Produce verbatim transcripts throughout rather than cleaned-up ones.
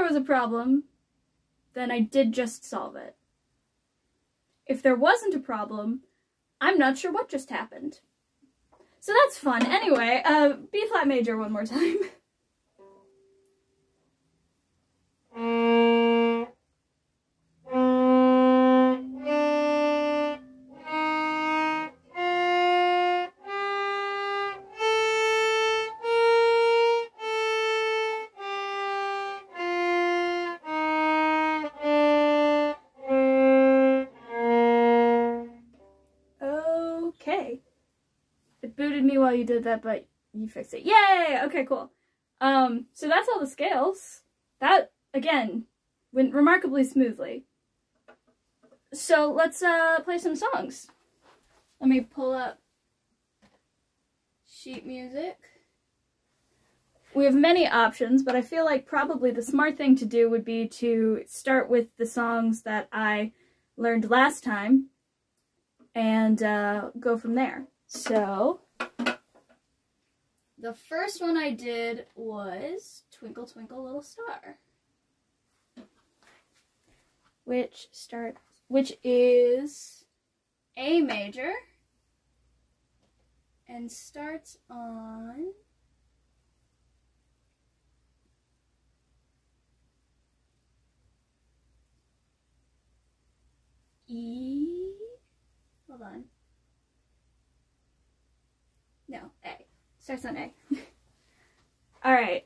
was a problem, then I did just solve it. If there wasn't a problem, I'm not sure what just happened. So that's fun. Anyway, uh, B flat major one more time. Okay. It booted me while you did that, but you fixed it. Yay! Okay, cool. Um, so that's all the scales. That, again, went remarkably smoothly. So let's uh, play some songs. Let me pull up sheet music. We have many options, but I feel like probably the smart thing to do would be to start with the songs that I learned last time and uh, go from there. So, the first one I did was Twinkle Twinkle Little Star, which starts, which is A major, and starts on E. Hold on. No, A. Starts on A. Alright.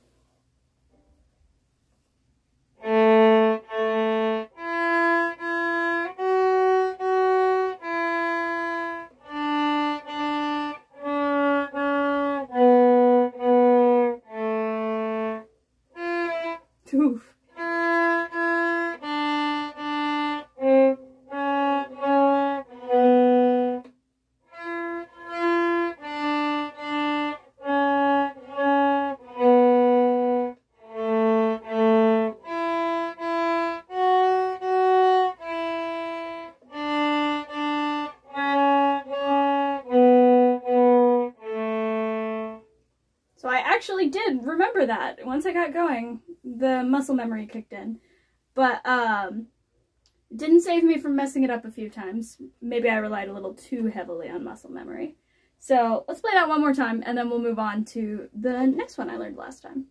Oof. So I actually did remember that. Once I got going, the muscle memory kicked in. But, um, it didn't save me from messing it up a few times. Maybe I relied a little too heavily on muscle memory. So let's play that one more time, and then we'll move on to the next one I learned last time.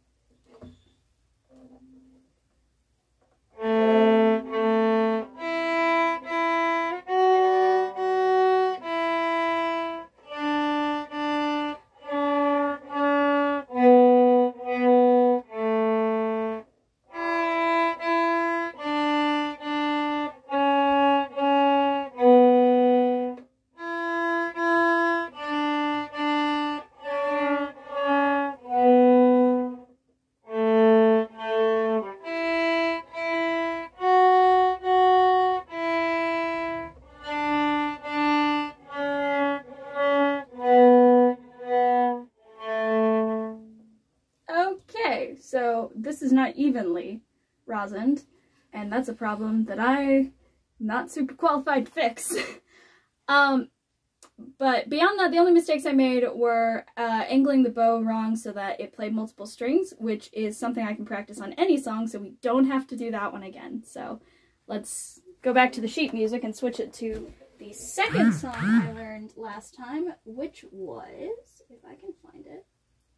Okay, so this is not evenly rosined, and that's a problem that I'm not super qualified to fix. um, but beyond that, the only mistakes I made were uh, angling the bow wrong so that it played multiple strings, which is something I can practice on any song, so we don't have to do that one again. So let's go back to the sheet music and switch it to the second song I learned last time, which was, if I can find it,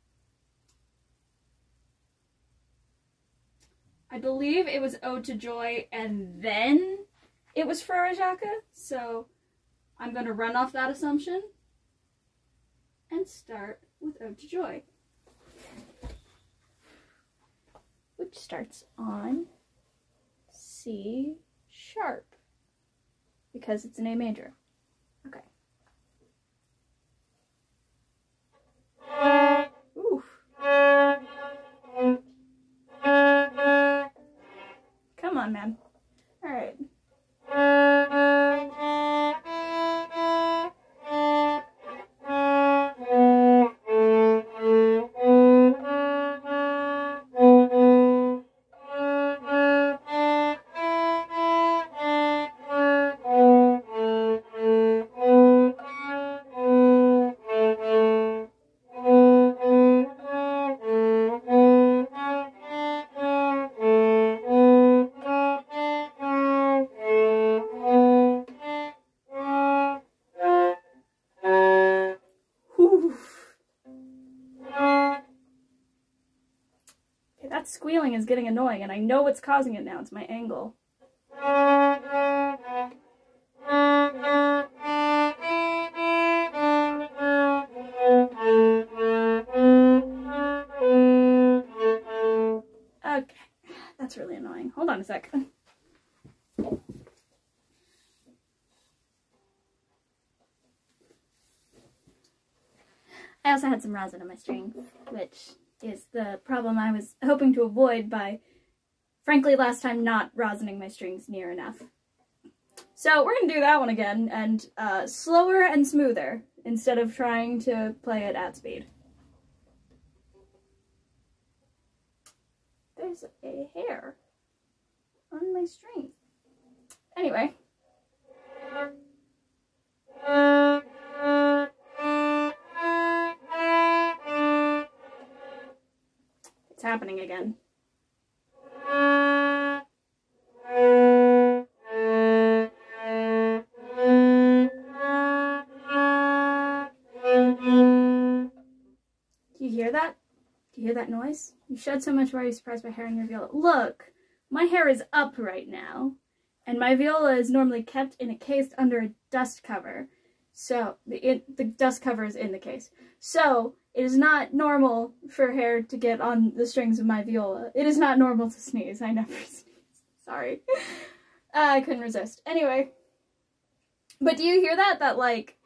I believe it was Ode to Joy, and then it was Frere Jacques, so I'm going to run off that assumption and start with Ode to Joy, which starts on C sharp, because it's an A major. Okay. Oof. Come on, man. All right. that squealing is getting annoying, and I know what's causing it now. It's my angle. Okay, that's really annoying. Hold on a sec. I also had some rosin on my strings, which is the problem I was hoping to avoid by, frankly, last time not rosining my strings near enough. So we're going to do that one again, and uh, slower and smoother, instead of trying to play it at speed. There's a hair on my string. Anyway. It's happening again. Do you hear that? Do you hear that noise? You shed so much. Why are you surprised by hair in your viola? Look, my hair is up right now, and my viola is normally kept in a case under a dust cover. So the it, the dust cover is in the case. So it is not normal for hair to get on the strings of my viola. It is not normal to sneeze. I never sneeze. Sorry. uh, I couldn't resist. Anyway. But do you hear that? That, like,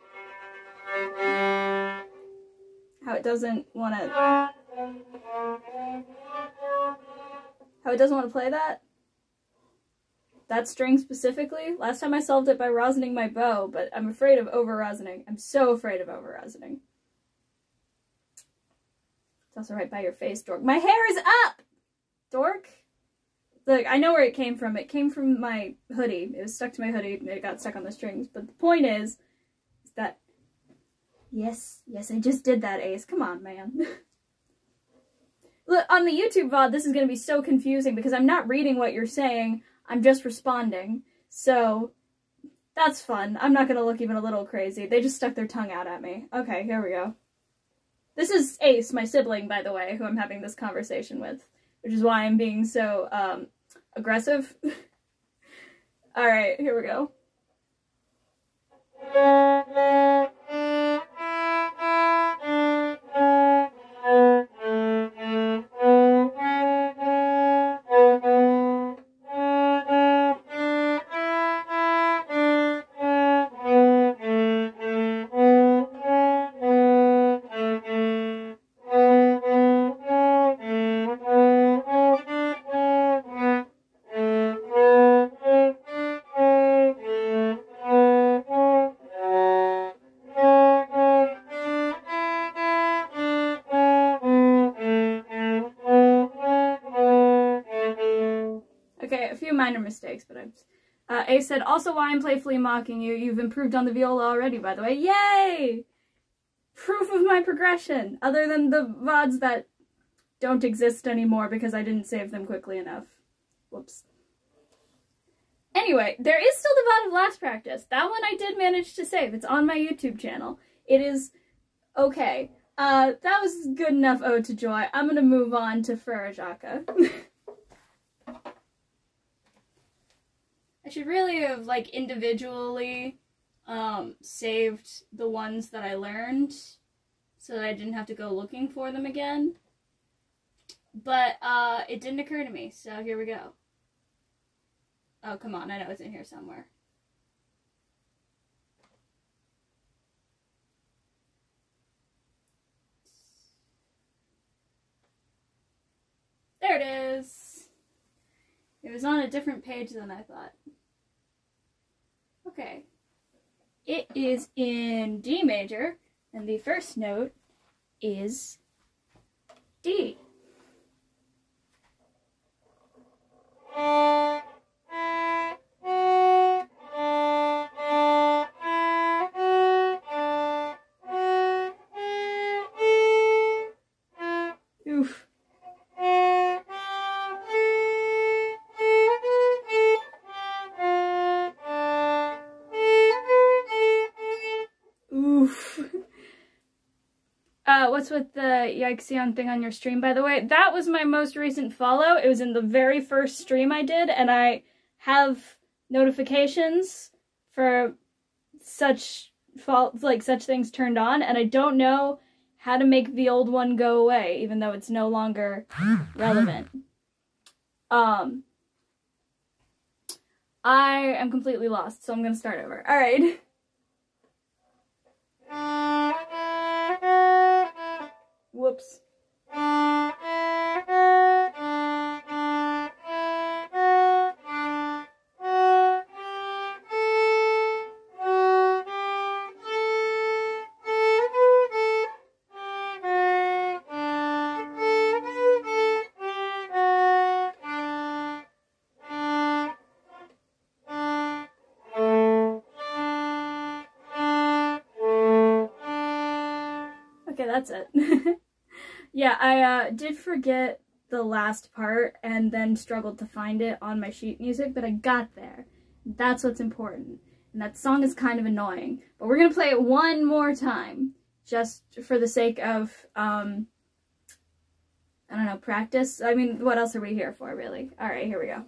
how it doesn't want to... How it doesn't want to play that? That string specifically? Last time I solved it by rosining my bow, but I'm afraid of over-rosining. I'm so afraid of over-rosining. It's also right by your face, dork. My hair is up! Dork? Look, I know where it came from. It came from my hoodie. It was stuck to my hoodie, and it got stuck on the strings. But the point is, is that... Yes, yes, I just did that, Ace. Come on, man. Look, on the YouTube V O D, this is going to be so confusing because I'm not reading what you're saying. I'm just responding. So, that's fun. I'm not going to look even a little crazy. They just stuck their tongue out at me. Okay, here we go. This is Ace, my sibling, by the way, who I'm having this conversation with, which is why I'm being so, um, aggressive. Alright, here we go. Okay, a few minor mistakes, but I'm... Uh, Ace said, also why I'm playfully mocking you. You've improved on the viola already, by the way. Yay! Proof of my progression, other than the V O Ds that don't exist anymore because I didn't save them quickly enough. Whoops. Anyway, there is still the V O D of last practice. That one I did manage to save. It's on my YouTube channel. It is okay. Uh, that was good enough Ode to Joy. I'm gonna move on to Furajaka. I should really have, like, individually um, saved the ones that I learned so that I didn't have to go looking for them again. But uh, it didn't occur to me, so here we go. Oh, come on, I know it's in here somewhere. There it is! It was on a different page than I thought. Okay. It is in D major, and the first note is D. Oof. what's with the Yikesion thing on your stream, by the way? That was my most recent follow. It was in the very first stream I did, and I have notifications for such fault, like such things turned on, and I don't know how to make the old one go away, even though it's no longer relevant. Um, I am completely lost, so I'm gonna start over. All right. Whoops. Okay, that's it. Yeah, I uh, did forget the last part and then struggled to find it on my sheet music, but I got there. That's what's important. And that song is kind of annoying. But we're gonna play it one more time, just for the sake of, um, I don't know, practice? I mean, what else are we here for, really? Alright, here we go.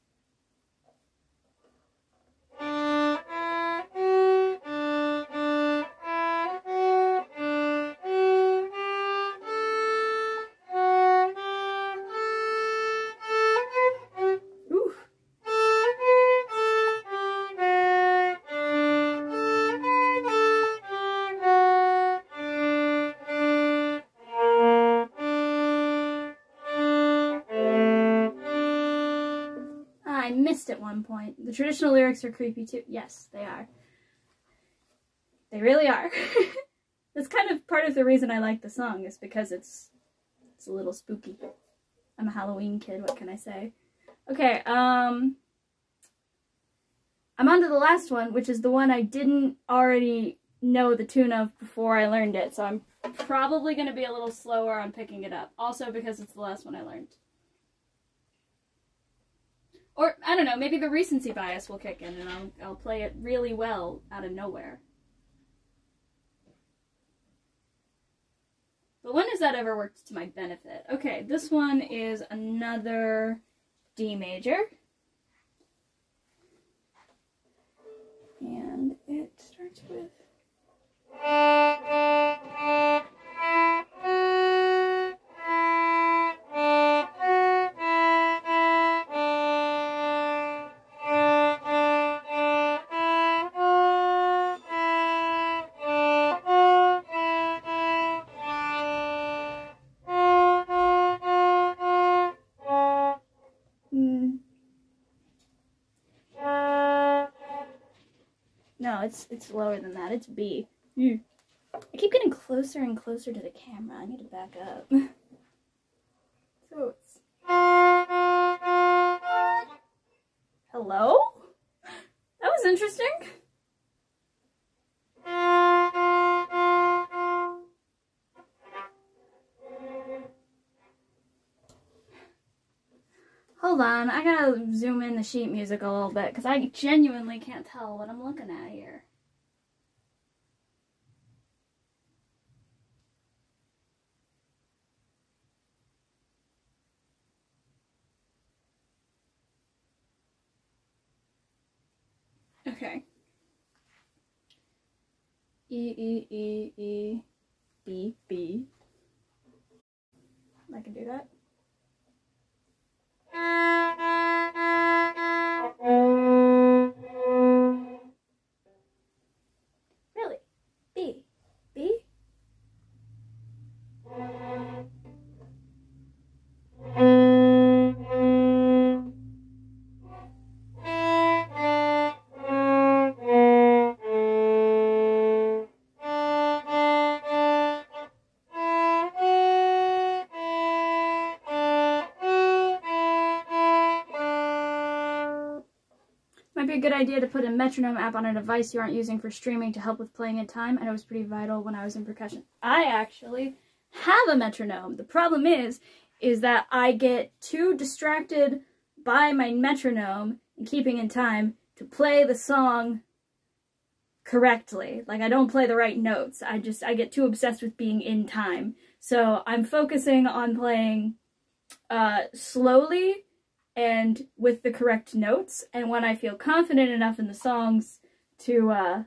At one point. The traditional lyrics are creepy too. Yes, they are. They really are. That's kind of part of the reason I like the song, is because it's it's a little spooky. I'm a Halloween kid, what can I say? Okay, um I'm on to the last one, which is the one I didn't already know the tune of before I learned it, so I'm probably going to be a little slower on picking it up. Also because it's the last one I learned. Or, I don't know, maybe the recency bias will kick in and I'll, I'll play it really well out of nowhere. But when has that ever worked to my benefit? Okay, this one is another D major. And it starts with... No, it's it's lower than that. It's B. Mm. I keep getting closer and closer to the camera. I need to back up. So it's... Hello? That was interesting. Hold on, I gotta zoom in the sheet music a little bit, because I genuinely can't tell what I'm looking at here. Okay. E, E, E, E, B, B. I can do that. Really? B. B? Might be a good idea to put a metronome app on a device you aren't using for streaming to help with playing in time. I know it was pretty vital when I was in percussion. I actually have a metronome. The problem is, is that I get too distracted by my metronome and keeping in time to play the song correctly. Like, I don't play the right notes. I just, I get too obsessed with being in time. So I'm focusing on playing uh, slowly and with the correct notes. And when I feel confident enough in the songs to, uh,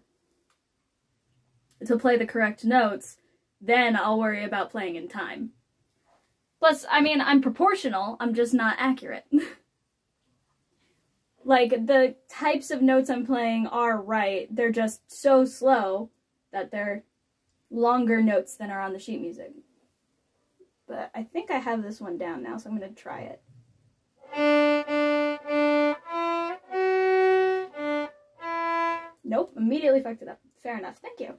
to play the correct notes, then I'll worry about playing in time. Plus, I mean, I'm proportional, I'm just not accurate. Like, the types of notes I'm playing are right, they're just so slow that they're longer notes than are on the sheet music. But I think I have this one down now, so I'm going to try it. Nope, immediately fucked it up. Fair enough, thank you.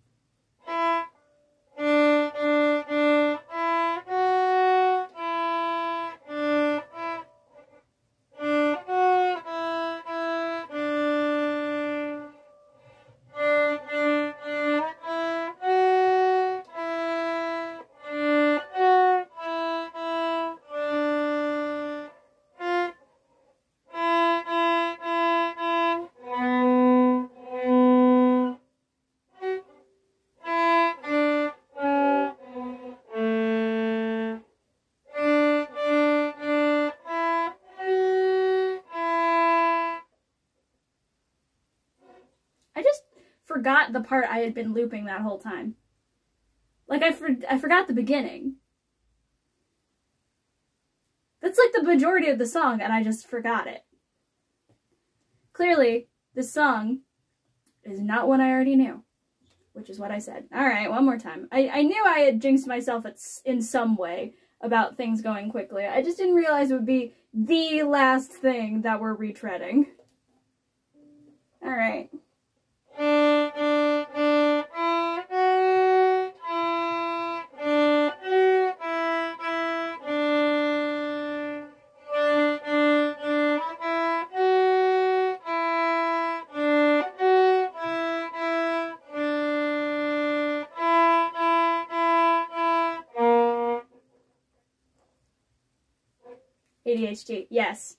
Forgot the part I had been looping that whole time. Like, I, for I forgot the beginning. That's like the majority of the song, and I just forgot it. Clearly, this song is not one I already knew, which is what I said. Alright, one more time. I, I knew I had jinxed myself at, in some way about things going quickly. I just didn't realize it would be the last thing that we're retreading. Alright. A D H D, yes.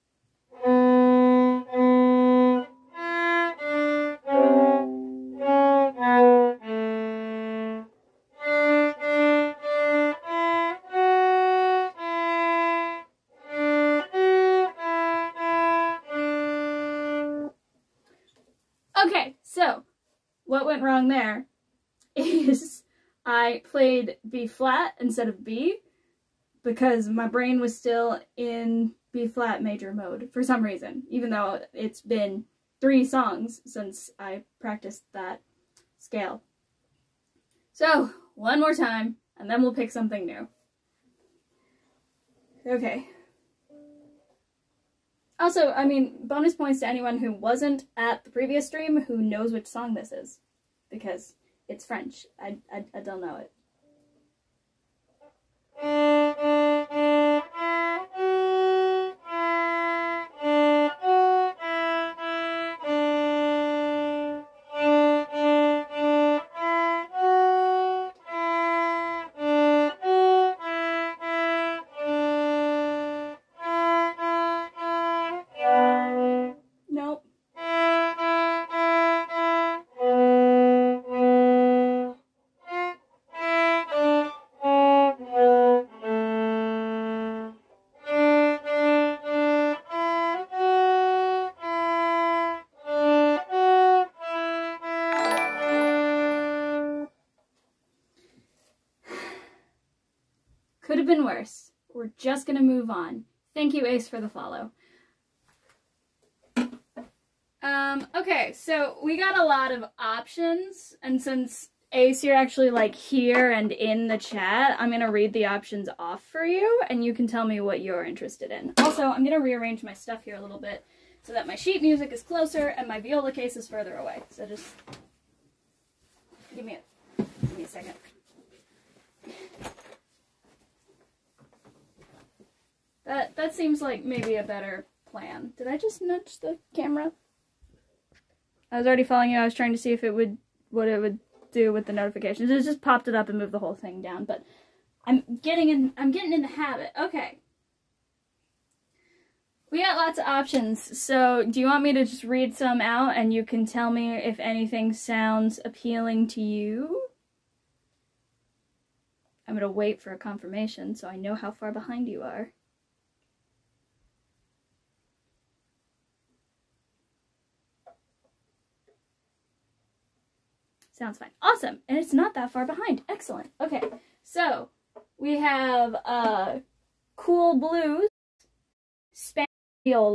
Okay, so what went wrong there is I played B flat instead of B because my brain was still in B flat major mode for some reason, even though it's been three songs since I practiced that scale. So, one more time, and then we'll pick something new. Okay. Also, I mean, bonus points to anyone who wasn't at the previous stream who knows which song this is, because it's French. I, I, I don't know it. Could have been worse. We're just gonna move on. Thank you, Ace, for the follow. Um, okay, so we got a lot of options, and since Ace, you're actually like here and in the chat, I'm gonna read the options off for you, and you can tell me what you're interested in. Also, I'm gonna rearrange my stuff here a little bit so that my sheet music is closer and my viola case is further away. So just give me a, give me a second. That, that seems like maybe a better plan. Did I just nudge the camera? I was already following you. I was trying to see if it would, what it would do with the notifications. It just popped it up and moved the whole thing down, but I'm getting in, I'm getting in the habit. Okay. We got lots of options. So do you want me to just read some out and you can tell me if anything sounds appealing to you? I'm going to wait for a confirmation so I know how far behind you are. Sounds fine. Awesome. And it's not that far behind. Excellent. Okay. So we have uh, Cool Blues, Spanish Viola,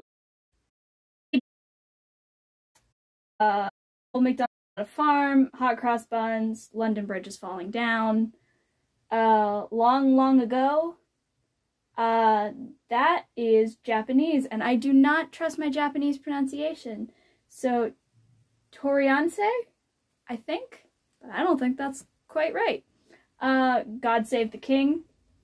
uh, Old MacDonald Had a Farm, Hot Cross Buns, London Bridge is Falling Down, uh, Long, Long Ago. Uh, that is Japanese, and I do not trust my Japanese pronunciation. So, Torianse, I think, but I don't think that's quite right. Uh, God Save the King.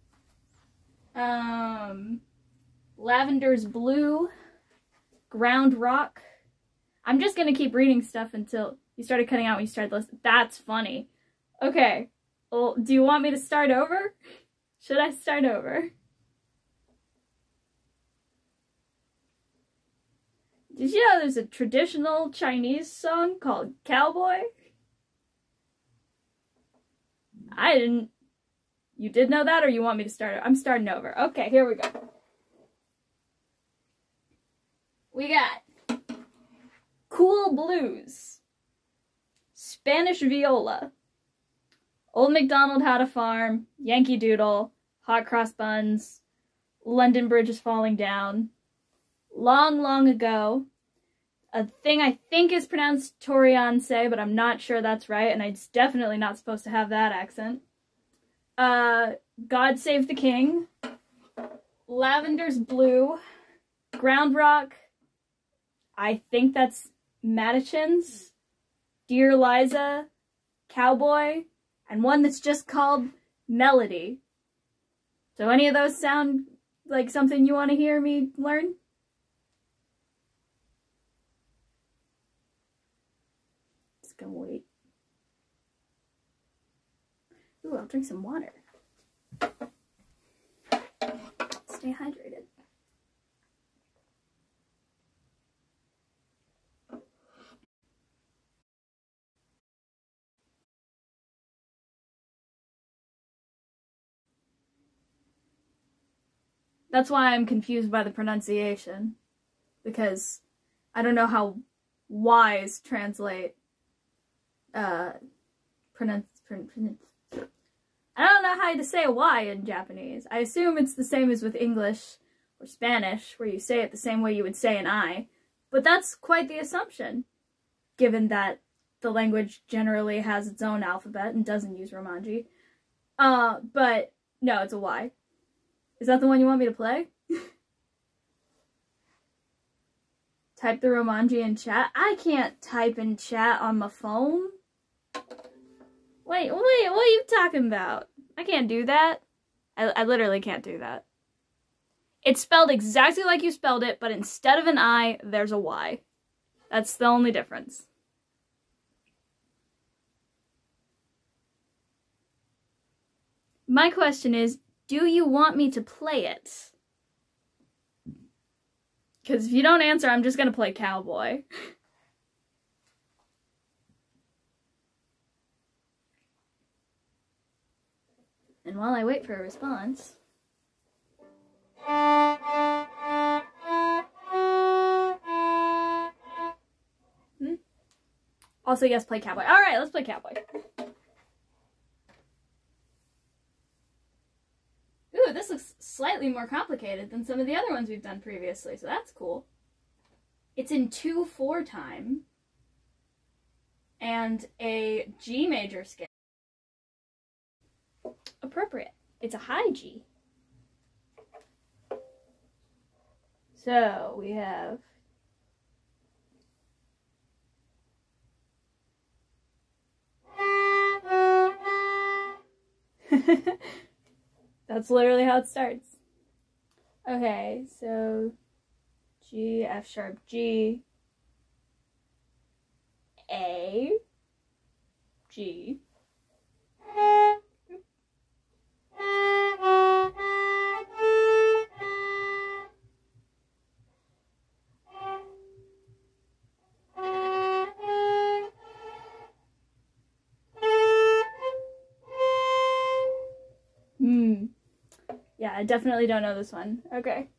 Um, Lavender's Blue. Ground Rock. I'm just gonna keep reading stuff until you started cutting out when you started listening. That's funny. Okay. Well, do you want me to start over? Should I start over? Did you know there's a traditional Chinese song called Cowboy? I didn't. You did know that, or you want me to start over? I'm starting over. Okay, here we go. We got Cool Blues, Spanish Viola, Old MacDonald Had a Farm, Yankee Doodle, Hot Cross Buns, London Bridge is Falling Down, Long, Long Ago, a thing I think is pronounced Torianse, but I'm not sure that's right, and it's definitely not supposed to have that accent. Uh, God Save the King, Lavender's Blue, Ground Rock, I think that's Madichin's, Dear Liza, Cowboy, and one that's just called Melody. So any of those sound like something you want to hear me learn? Just gonna wait. Ooh, I'll drink some water. Stay hydrated. That's why I'm confused by the pronunciation, because I don't know how Y's translate, uh, pronounce, pronounce, I don't know how to say a Y in Japanese. I assume it's the same as with English or Spanish, where you say it the same way you would say an I, but that's quite the assumption, given that the language generally has its own alphabet and doesn't use Romanji. Uh, but no, it's a Y. Is that the one you want me to play? Type the Romanji in chat? I can't type in chat on my phone. Wait, wait, what are you talking about? I can't do that. I, I literally can't do that. It's spelled exactly like you spelled it, but instead of an I, there's a Y. That's the only difference. My question is, do you want me to play it? Because if you don't answer, I'm just going to play Cowboy. And while I wait for a response... Hmm? Also, yes, play Cowboy. Alright, let's play Cowboy. Ooh, this looks slightly more complicated than some of the other ones we've done previously, so that's cool. It's in two four time and a G major scale. Appropriate. It's a high G. So we have That's literally how it starts. Okay, so G, F sharp, G, A, G, Yeah, I definitely don't know this one. Okay.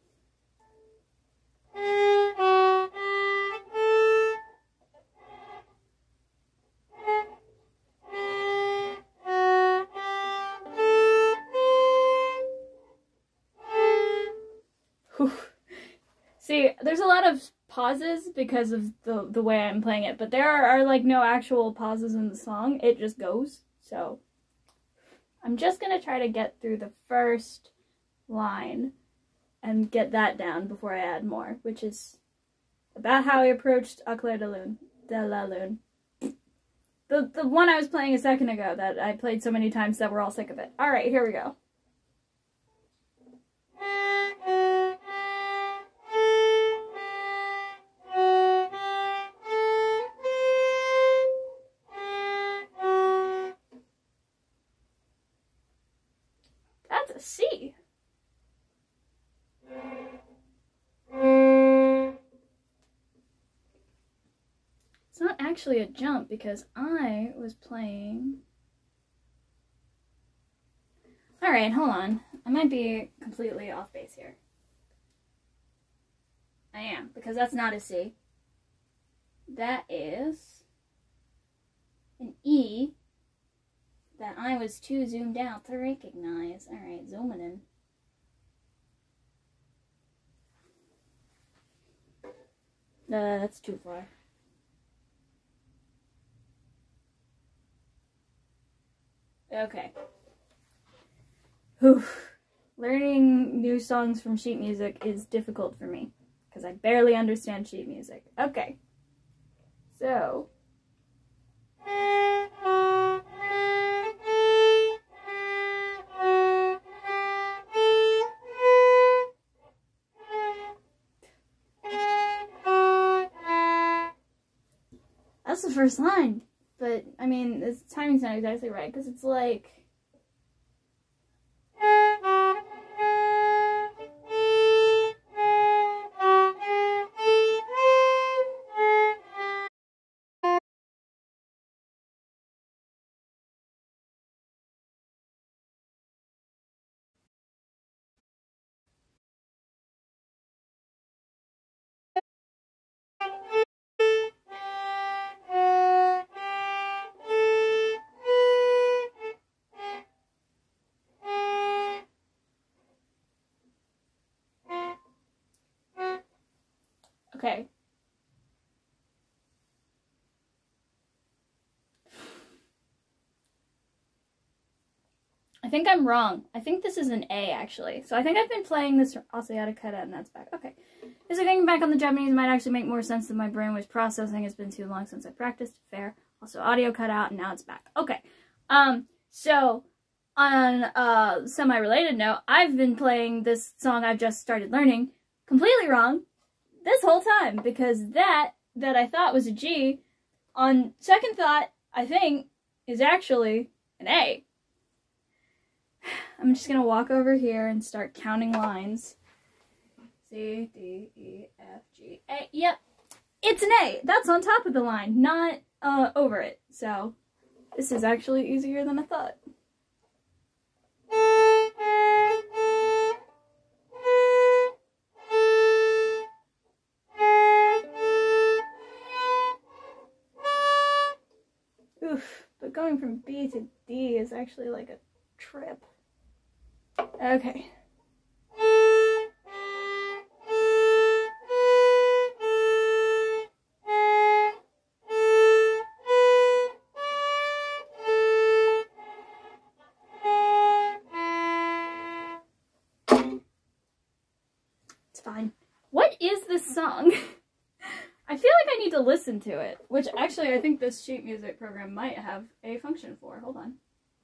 Whew. See, there's a lot of pauses because of the the way I'm playing it, but there are, are like no actual pauses in the song. It just goes. So I'm just gonna try to get through the first line and get that down before I add more, which is about how I approached Au clair de lune, de la lune. The the one I was playing a second ago that I played so many times that we're all sick of it. All right, here we go. That's a C. It's not actually a jump because I was playing... Alright, hold on. I might be completely off base here. I am, because that's not a C. That is an E that I was too zoomed out to recognize. Alright, zooming in. Uh, that's too far. Okay. Whew. Learning new songs from sheet music is difficult for me because I barely understand sheet music. Okay. So. That's the first line. But, I mean, the timing's not exactly right, because it's like... Okay. I think I'm wrong. I think this is an A, actually. So I think I've been playing this Asiaticata, and that's back. Okay. Is it getting back on the Japanese might actually make more sense than my brain was processing. It's been too long since I practiced. Fair. Also, audio cut out, and now it's back. Okay. Um, so, on a semi-related note, I've been playing this song I've just started learning completely wrong this whole time, because that, that I thought was a G, on second thought, I think, is actually an A. I'm just gonna walk over here and start counting lines. C, D, E, F, G, A. Yep, it's an A. That's on top of the line, not uh, over it. So, this is actually easier than I thought. Oof, but going from B to D is actually like a trip. Okay. It's fine. What is this song? I feel like I need to listen to it, which actually I think this sheet music program might have a function for. Hold on.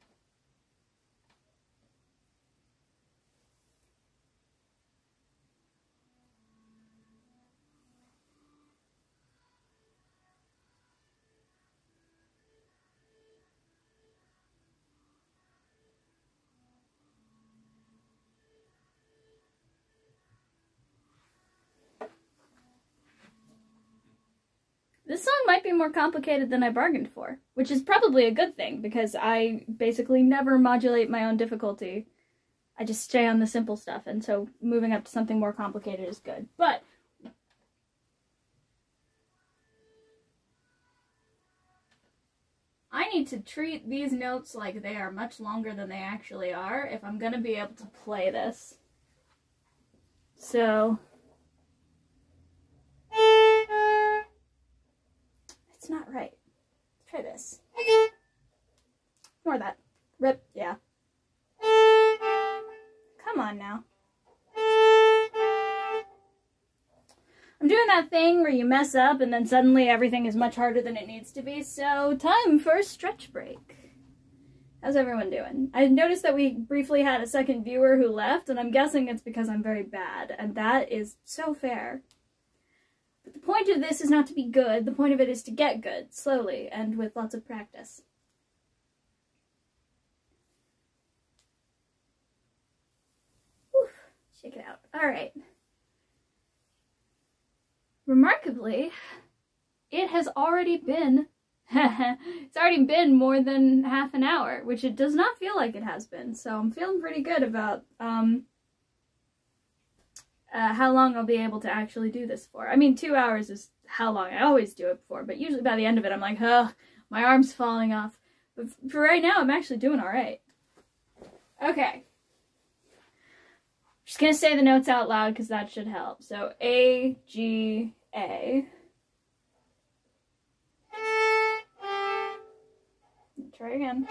This song might be more complicated than I bargained for, which is probably a good thing, because I basically never modulate my own difficulty I just stay on the simple stuff, and so moving up to something more complicated is good. But I need to treat these notes like they are much longer than they actually are if I'm gonna be able to play this. So it's not right. Let's try this. Ignore that. Rip, yeah. Come on now. I'm doing that thing where you mess up and then suddenly everything is much harder than it needs to be, so time for a stretch break. How's everyone doing? I noticed that we briefly had a second viewer who left, and I'm guessing it's because I'm very bad, and that is so fair. But the point of this is not to be good, the point of it is to get good, slowly, and with lots of practice. Whew, shake it out. Alright. Remarkably, it has already been, it's already been more than half an hour, which it does not feel like it has been, so I'm feeling pretty good about um, uh, how long I'll be able to actually do this for. I mean, two hours is how long I always do it for, but usually by the end of it I'm like, ugh, my arm's falling off. But for right now, I'm actually doing alright. Okay. Just gonna say the notes out loud because that should help. So A, G, A. Try again.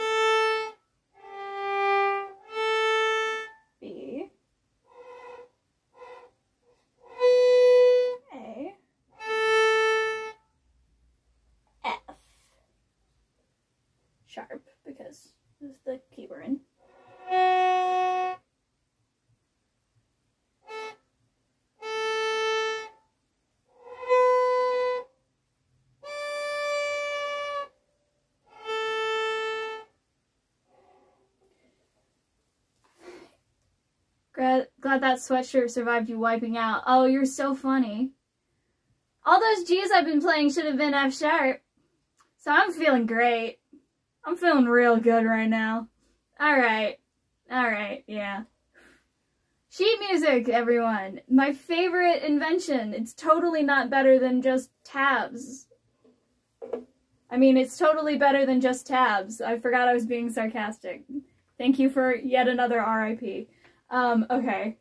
B. A. F. Sharp, because this is the key we're in. Glad that sweatshirt survived you wiping out. Oh, you're so funny. All those G's I've been playing should have been F sharp. So I'm feeling great. I'm feeling real good right now. Alright. Alright, yeah. Sheet music, everyone. My favorite invention. It's totally not better than just tabs. I mean, it's totally better than just tabs. I forgot I was being sarcastic. Thank you for yet another R I P. Um, okay.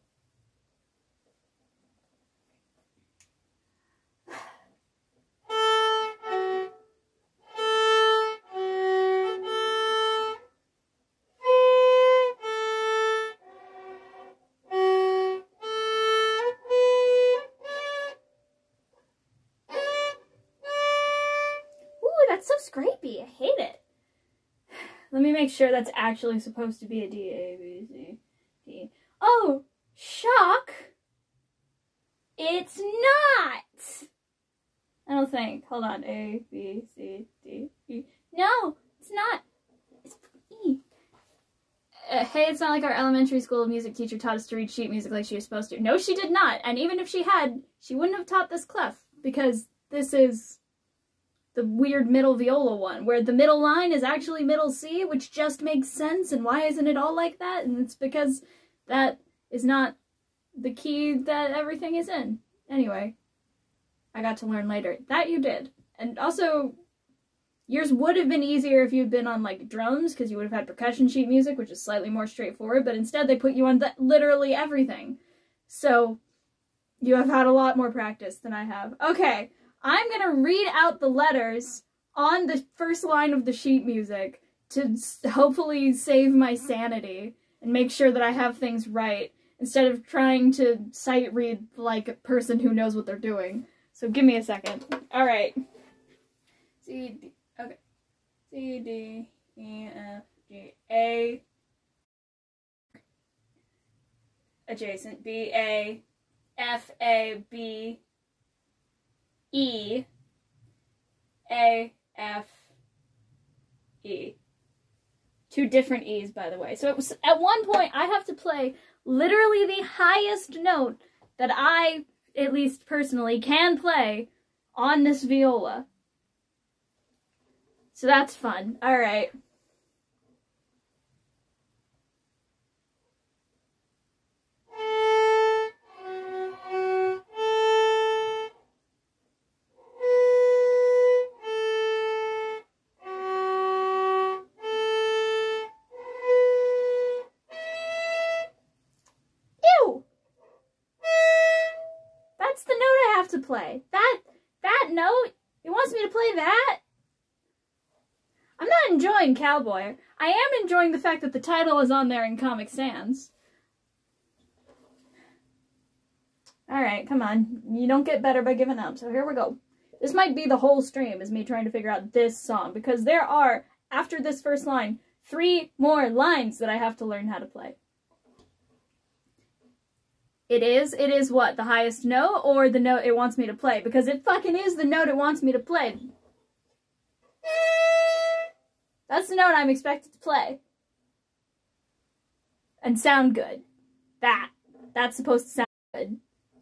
Ooh, that's so scrapey. I hate it. Let me make sure that's actually supposed to be a D, A, B, C, D. Oh, shock! It's not! I don't think. Hold on. A, B, C, D, E. No, it's not. It's E. Uh, hey, it's not like our elementary school music teacher taught us to read sheet music like she was supposed to. No, she did not. And even if she had, she wouldn't have taught this clef, because this is the weird middle viola one, where the middle line is actually middle C, which just makes sense, and why isn't it all like that? And it's because that is not the key that everything is in. Anyway, I got to learn later. That you did. And also, yours would have been easier if you'd been on, like, drums, because you would have had percussion sheet music, which is slightly more straightforward, but instead they put you on the, literally everything. So, you have had a lot more practice than I have. Okay, I'm gonna read out the letters on the first line of the sheet music to hopefully save my sanity and make sure that I have things right, instead of trying to sight read like a person who knows what they're doing. So give me a second. Alright. C, D, okay. C, D, E, F, G, A. Adjacent. B, A, F, A, B, E, A, F, E. Two different E's, by the way. So it was, at one point, I have to play literally the highest note that I, at least personally, can play on this viola. So that's fun. Alright. That's the note I have to play. That, that note? It wants me to play that? I'm not enjoying Cowboy. I am enjoying the fact that the title is on there in Comic Sans. Alright, come on. You don't get better by giving up, so here we go. This might be the whole stream, is me trying to figure out this song, because there are, after this first line, three more lines that I have to learn how to play. It is, it is what? The highest note, or the note it wants me to play? Because it fucking is the note it wants me to play. That's the note I'm expected to play. And sound good. That. That's supposed to sound good.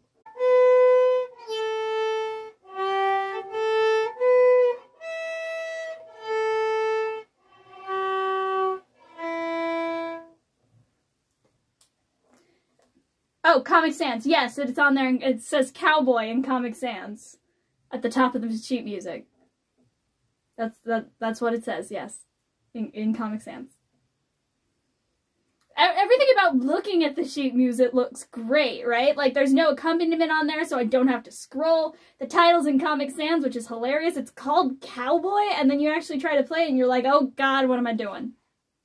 Oh, Comic Sans. Yes, it's on there. It says Cowboy in Comic Sans at the top of the sheet music. That's that. That's what it says. Yes, in in Comic Sans. Everything about looking at the sheet music looks great, right? Like, there's no accompaniment on there, so I don't have to scroll. The title's in Comic Sans, which is hilarious. It's called Cowboy, and then you actually try to play it, and you're like, oh god, what am I doing?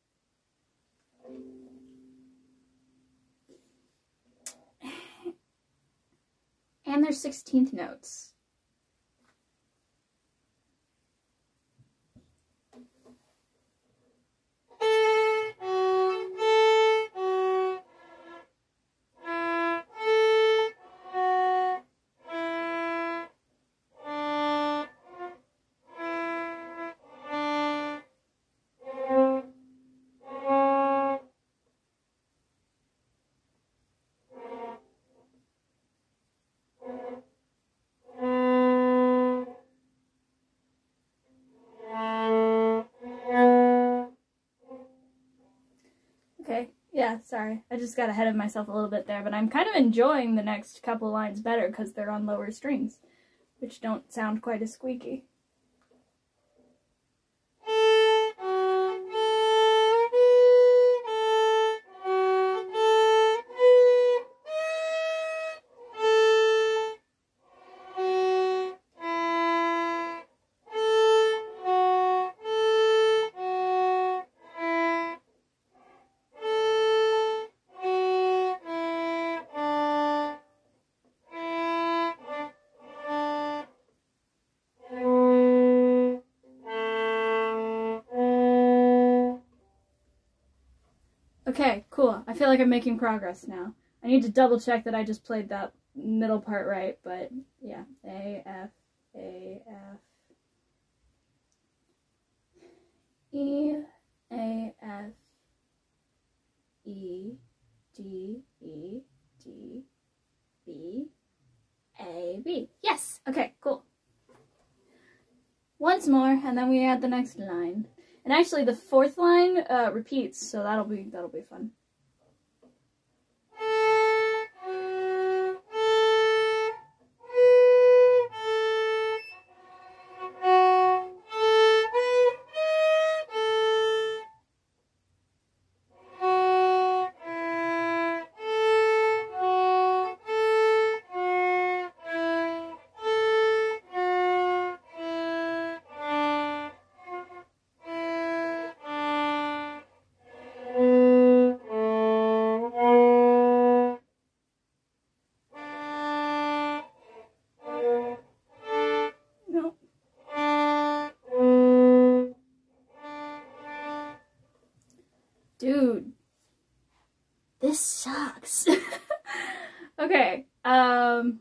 And there's sixteenth notes. Yeah, sorry. I just got ahead of myself a little bit there, but I'm kind of enjoying the next couple lines better because they're on lower strings, which don't sound quite as squeaky. Okay, cool. I feel like I'm making progress now. I need to double check that I just played that middle part right, but yeah. A, F, A, F, E, A, F, E, D, E, D, B, A, B. Yes! Okay, cool. Once more, and then we add the next line. And actually, the fourth line uh, repeats, so that'll be that'll be fun. Dude, this sucks. Okay, um,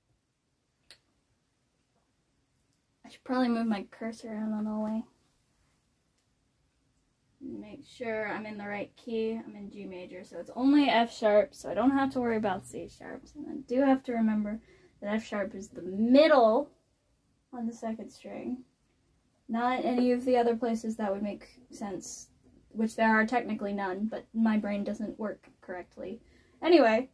I should probably move my cursor around on the way. Make sure I'm in the right key. I'm in G major, so it's only F sharp, so I don't have to worry about C sharps. And I do have to remember that F sharp is the middle on the second string, not any of the other places that would make sense, which there are technically none, but my brain doesn't work correctly. Anyway.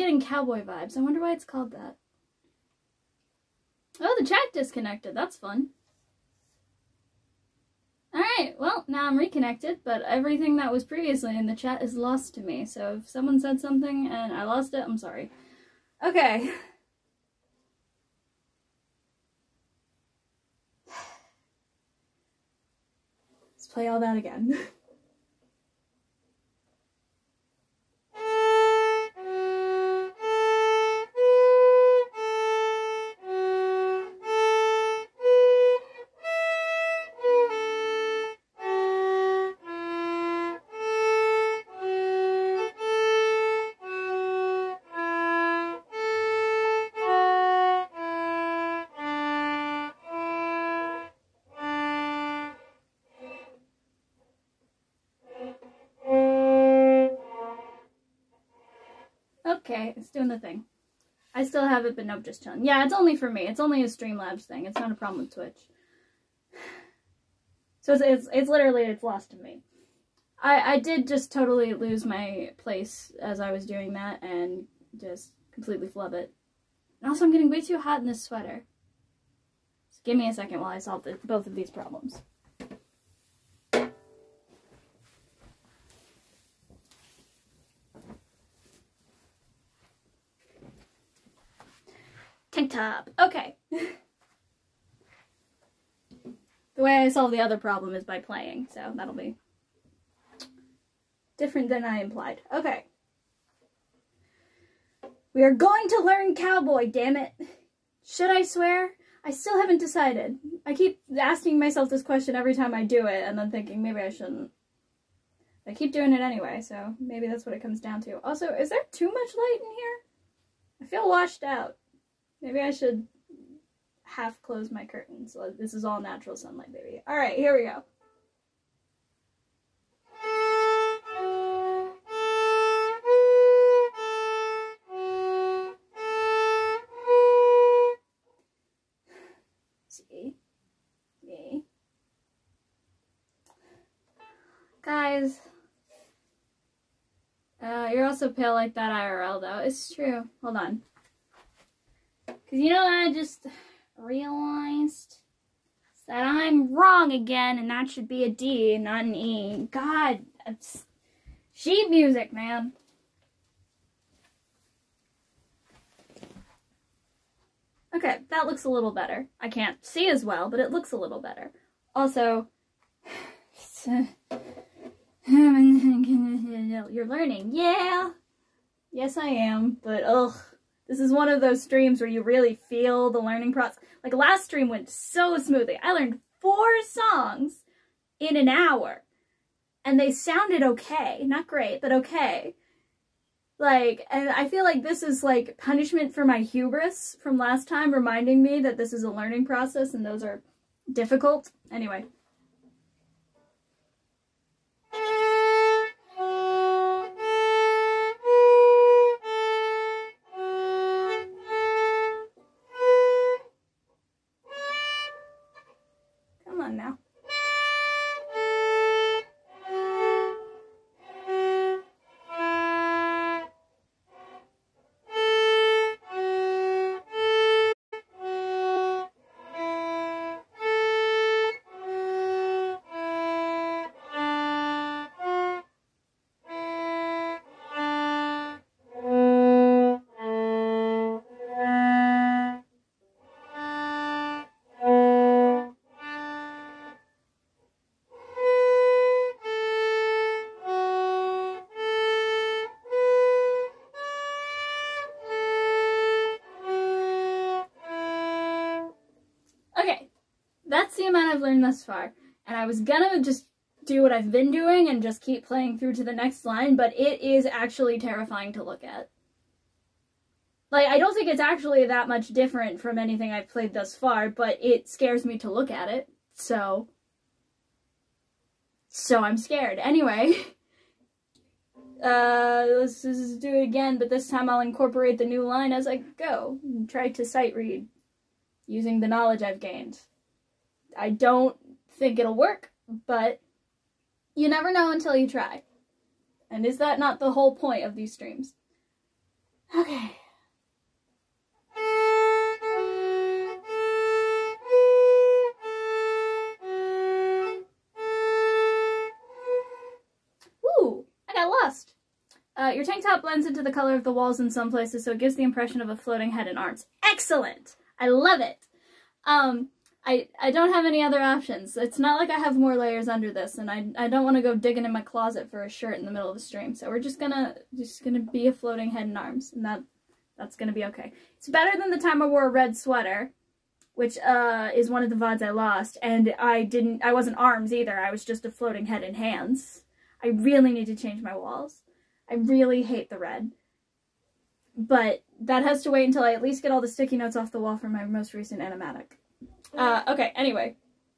getting cowboy vibes. I wonder why it's called that. Oh, the chat disconnected. That's fun. Alright, well, now I'm reconnected, but everything that was previously in the chat is lost to me. So if someone said something and I lost it, I'm sorry. Okay. Let's play all that again. Okay, it's doing the thing. I still have it, but nope, just chilling. Yeah, it's only for me. It's only a Streamlabs thing. It's not a problem with Twitch. So it's, it's, it's literally, it's lost to me. I, I did just totally lose my place as I was doing that and just completely flub it. And also I'm getting way too hot in this sweater. So give me a second while I solve the, both of these problems. Tank top. Okay. The way I solve the other problem is by playing, so that'll be different than I implied. Okay. We are going to learn cowboy, damn it. Should I swear? I still haven't decided. I keep asking myself this question every time I do it, and then thinking maybe I shouldn't. I keep doing it anyway, so maybe that's what it comes down to. Also, is there too much light in here? I feel washed out. Maybe I should half close my curtains. So this is all natural sunlight, baby. All right, here we go. See? Me. Guys. Uh, you're also pale like that I R L, though. It's true. Hold on. Because you know what I just realized? That I'm wrong again, and that should be a D, not an E. God, it's sheet music, man. Okay, that looks a little better. I can't see as well, but it looks a little better. Also, you're learning. Yeah! Yes, I am, but ugh. This is one of those streams where you really feel the learning process. Like, last stream went so smoothly. I learned four songs in an hour. And they sounded okay. Not great, but okay. Like, and I feel like this is, like, punishment for my hubris from last time, reminding me that this is a learning process and those are difficult. Anyway. Now. That's the amount I've learned thus far. And I was gonna just do what I've been doing and just keep playing through to the next line, but it is actually terrifying to look at. Like, I don't think it's actually that much different from anything I've played thus far, but it scares me to look at it, so... So I'm scared. Anyway, uh, let's just do it again, but this time I'll incorporate the new line as I go, and try to sight read, using the knowledge I've gained. I don't think it'll work, but you never know until you try. And is that not the whole point of these streams? Okay. Woo! I got lost. Uh, your tank top blends into the color of the walls in some places, so it gives the impression of a floating head and arms. Excellent! I love it! Um, I, I don't have any other options. It's not like I have more layers under this, and I, I don't want to go digging in my closet for a shirt in the middle of the stream, so we're just gonna, just gonna be a floating head and arms, and that, that's gonna be okay. It's better than the time I wore a red sweater, which, uh, is one of the V O Ds I lost, and I didn't, I wasn't arms either, I was just a floating head and hands. I really need to change my walls. I really hate the red. But that has to wait until I at least get all the sticky notes off the wall from my most recent animatic. Uh, okay, anyway.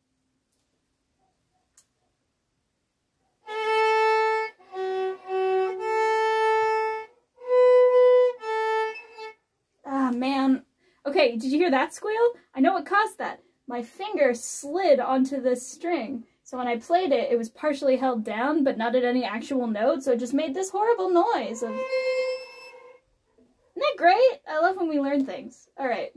Ah, man. Okay, did you hear that squeal? I know what caused that. My finger slid onto this string. So when I played it, it was partially held down, but not at any actual note, so it just made this horrible noise of... Isn't that great? I love when we learn things. Alright.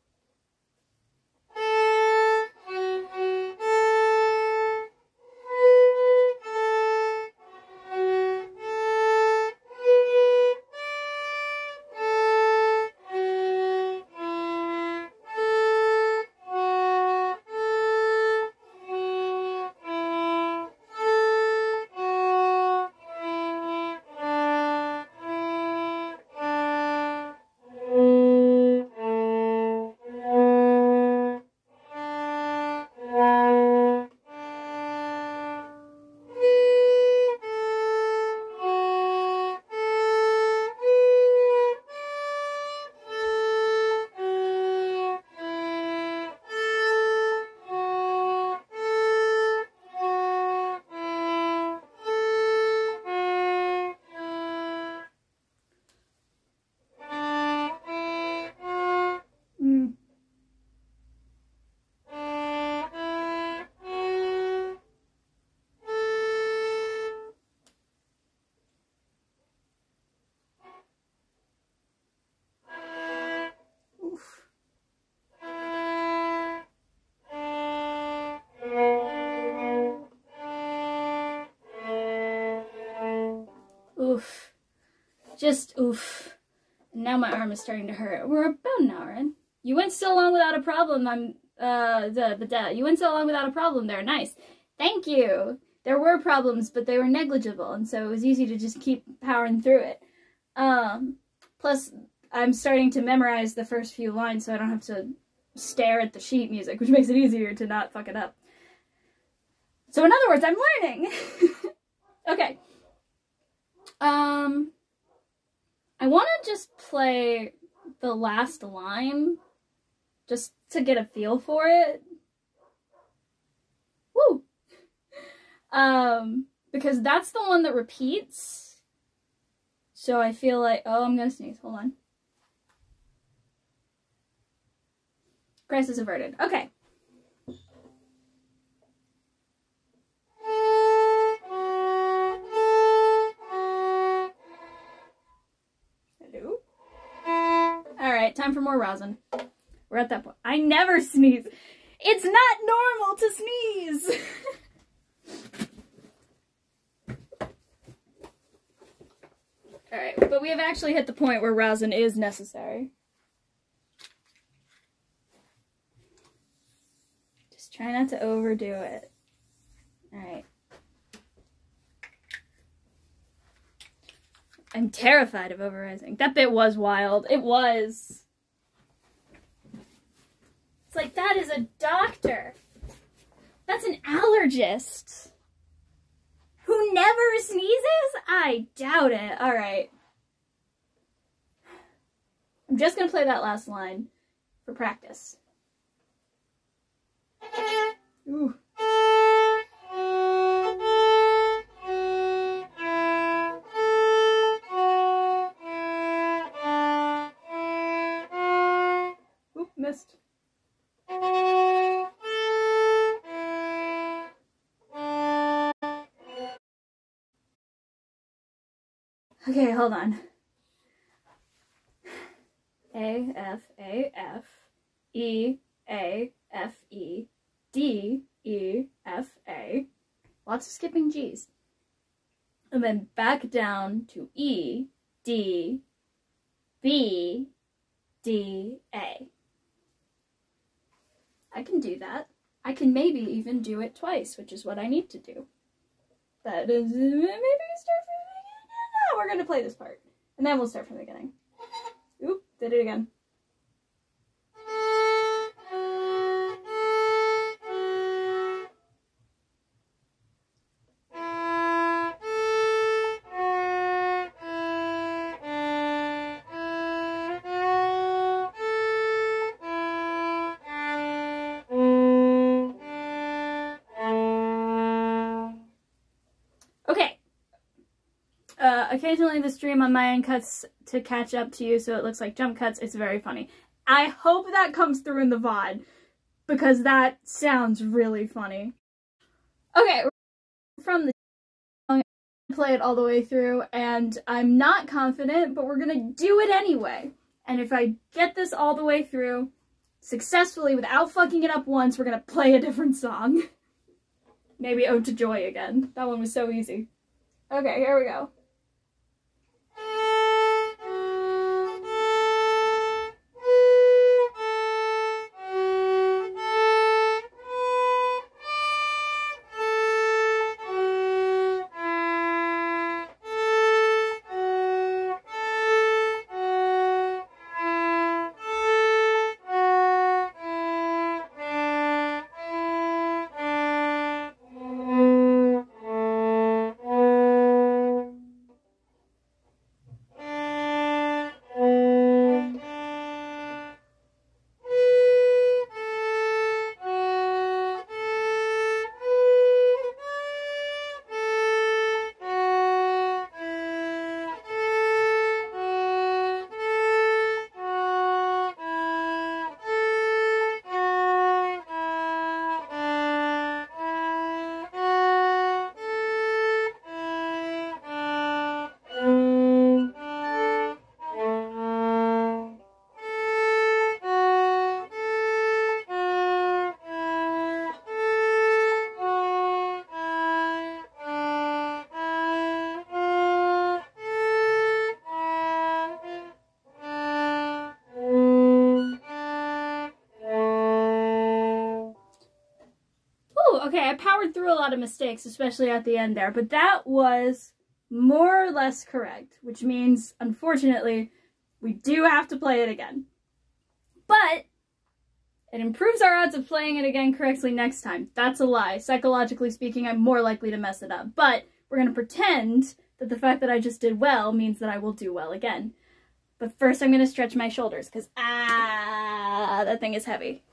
Oof. Just oof. And now my arm is starting to hurt. We're about an hour in. You went so long without a problem. I'm, uh, the, the, the, you went so long without a problem there. Nice. Thank you. There were problems, but they were negligible, and so it was easy to just keep powering through it. Um, plus, I'm starting to memorize the first few lines so I don't have to stare at the sheet music, which makes it easier to not fuck it up. So in other words, I'm learning! Okay. Um, I want to just play the last line, just to get a feel for it. Woo! Um, because that's the one that repeats. So I feel like, oh, I'm gonna sneeze, hold on. Crisis averted. Okay. Hello? Alright, time for more rosin. We're at that point. I never sneeze. It's not normal to sneeze! Alright, but we have actually hit the point where rosin is necessary. Just try not to overdo it. Alright. I'm terrified of overrising. That bit was wild. It was. It's like, that is a doctor. That's an allergist. Who never sneezes? I doubt it. Alright. I'm just gonna play that last line for practice. Ooh. Oop, missed. Okay, hold on. A, F, A, F, E, A, F, E, D, E, F, A. Lots of skipping G's. And then back down to E, D, B, D, A. I can do that. I can maybe even do it twice, which is what I need to do. That is, maybe we start from the beginning. No, we're going to play this part. And then we'll start from the beginning. Oop, did it again. Okay. Uh, occasionally the stream on my end cuts to catch up to you, so it looks like jump cuts. It's very funny. I hope that comes through in the V O D, because that sounds really funny. Okay, from the song, play it all the way through, and I'm not confident, but we're gonna do it anyway. And if I get this all the way through successfully without fucking it up once, we're gonna play a different song. Maybe Ode to Joy again. That one was so easy. Okay, here we go. Okay, I powered through a lot of mistakes, especially at the end there, but that was more or less correct, which means, unfortunately, we do have to play it again. But it improves our odds of playing it again correctly next time. That's a lie. Psychologically speaking, I'm more likely to mess it up. But we're going to pretend that the fact that I just did well means that I will do well again. But first I'm going to stretch my shoulders, because, ah, that thing is heavy.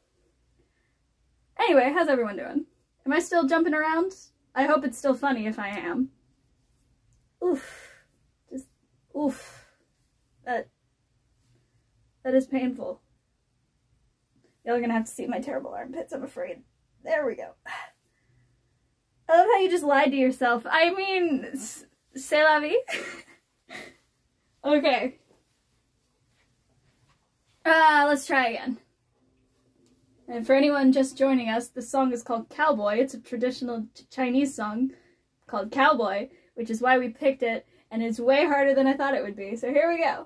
Anyway, how's everyone doing? Am I still jumping around? I hope it's still funny if I am. Oof. Just, oof. That, that is painful. Y'all are gonna have to see my terrible armpits, I'm afraid. There we go. I love how you just lied to yourself. I mean, c'est la vie. Okay. Uh, let's try again. And for anyone just joining us, this song is called Cowboy. It's a traditional Chinese song called Cowboy, which is why we picked it, and it's way harder than I thought it would be. So here we go.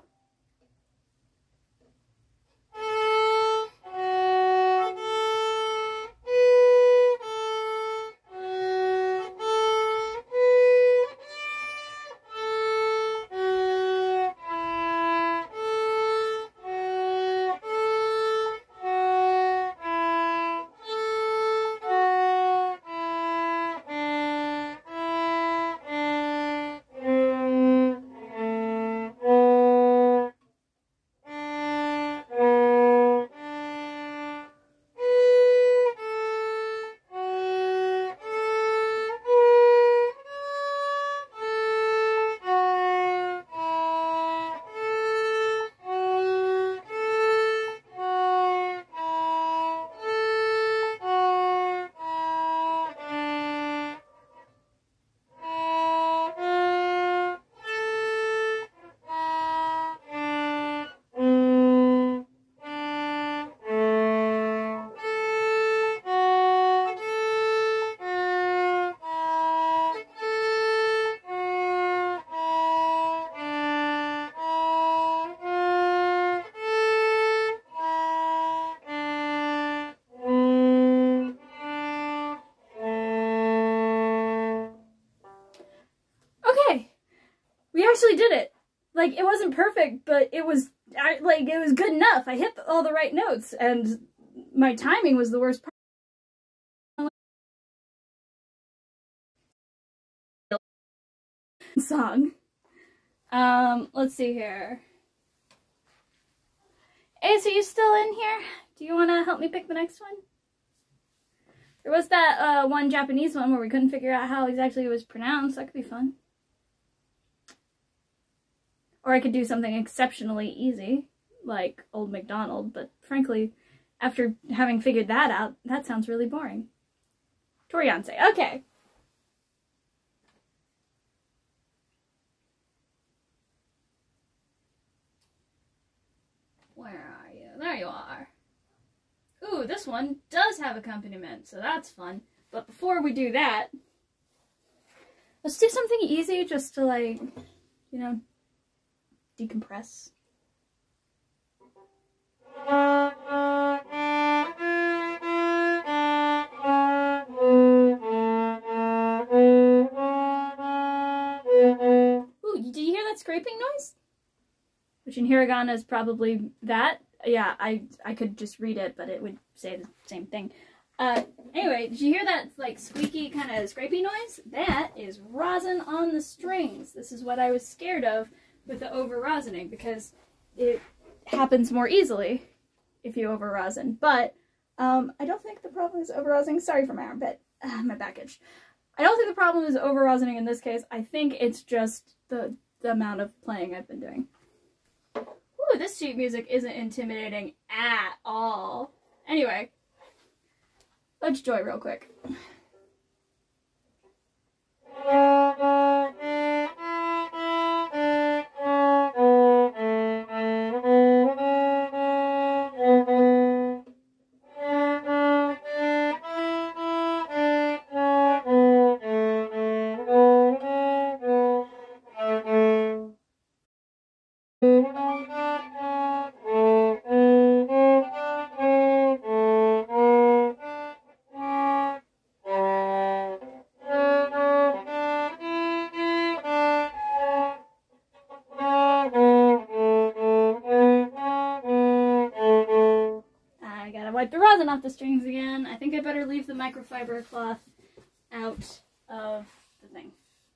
actually did it. Like, it wasn't perfect, but it was, I, like, it was good enough. I hit all the right notes, and my timing was the worst part. Song. Um, let's see here. Ace, are you still in here? Do you want to help me pick the next one? There was that uh, one Japanese one where we couldn't figure out how exactly it was pronounced. That could be fun. Or I could do something exceptionally easy, like Old MacDonald, but frankly, after having figured that out, that sounds really boring. Torianse. Okay. Where are you? There you are. Ooh, this one does have accompaniment, so that's fun. But before we do that, let's do something easy just to, like, you know, decompress. Ooh, did you hear that scraping noise? Which in hiragana is probably that. Yeah, I I could just read it, but it would say the same thing. Uh, anyway, did you hear that, like, squeaky kind of scrapey noise? That is rosin on the strings. This is what I was scared of with the over-rosining, because it happens more easily if you over-rosin. But um, I don't think the problem is over-rosining. Sorry for my armpit. Uh, my back itch. I don't think the problem is over-rosining in this case. I think it's just the, the amount of playing I've been doing. Ooh, this sheet music isn't intimidating at all. Anyway, let's joy real quick. Wipe the rosin off the strings again. I think I better leave the microfiber cloth out of the thing.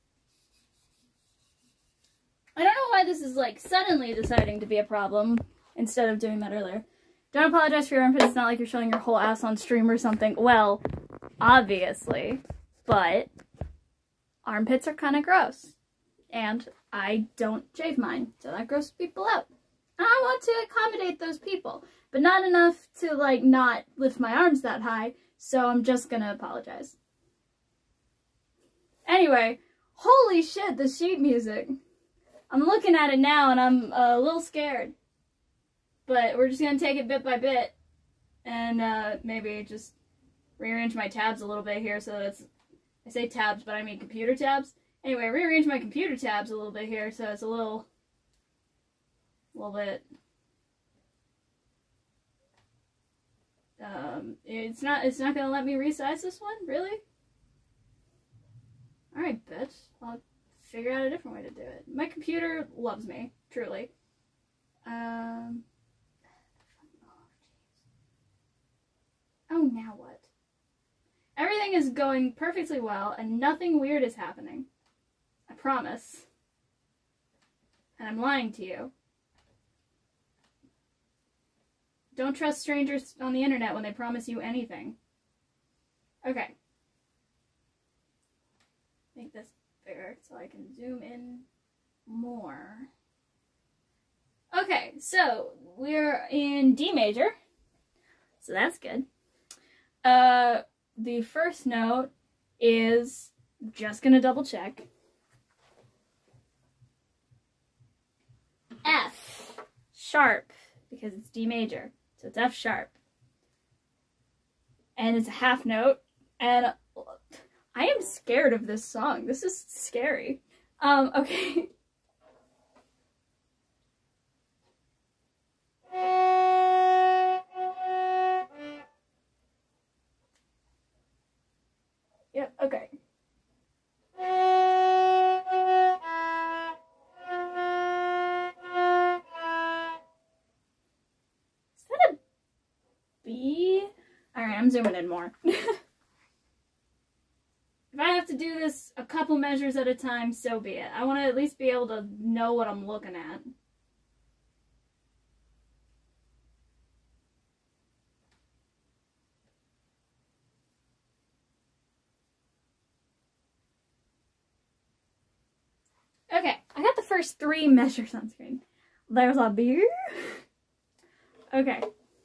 I don't know why this is, like, suddenly deciding to be a problem instead of doing that earlier. Don't apologize for your armpits. It's not like you're showing your whole ass on stream or something. Well, obviously, but armpits are kind of gross. And I don't shave mine, so that grosses people out. I want to accommodate those people, but not enough to, like, not lift my arms that high, so I'm just gonna apologize. Anyway, holy shit, the sheet music. I'm looking at it now and I'm a little scared, but we're just gonna take it bit by bit and uh, maybe just rearrange my tabs a little bit here so that it's, I say tabs, but I mean computer tabs. Anyway, rearrange my computer tabs a little bit here so it's a little A little bit. Um, it's not. It's not gonna let me resize this one, really. All right, bitch. I'll figure out a different way to do it. My computer loves me, truly. Um. Oh, now what? Everything is going perfectly well, and nothing weird is happening. I promise. And I'm lying to you. Don't trust strangers on the internet when they promise you anything. Okay. Make this bigger so I can zoom in more. Okay, so we're in D major. So that's good. Uh, the first note is, just gonna double check, F sharp, because it's D major. So it's F sharp. And it's a half note. And I am scared of this song. This is scary. Um, okay. Yep, okay. zooming in more. If I have to do this a couple measures at a time, so be it. I want to at least be able to know what I'm looking at. Okay, I got the first three measures on screen. There's a beer. Okay.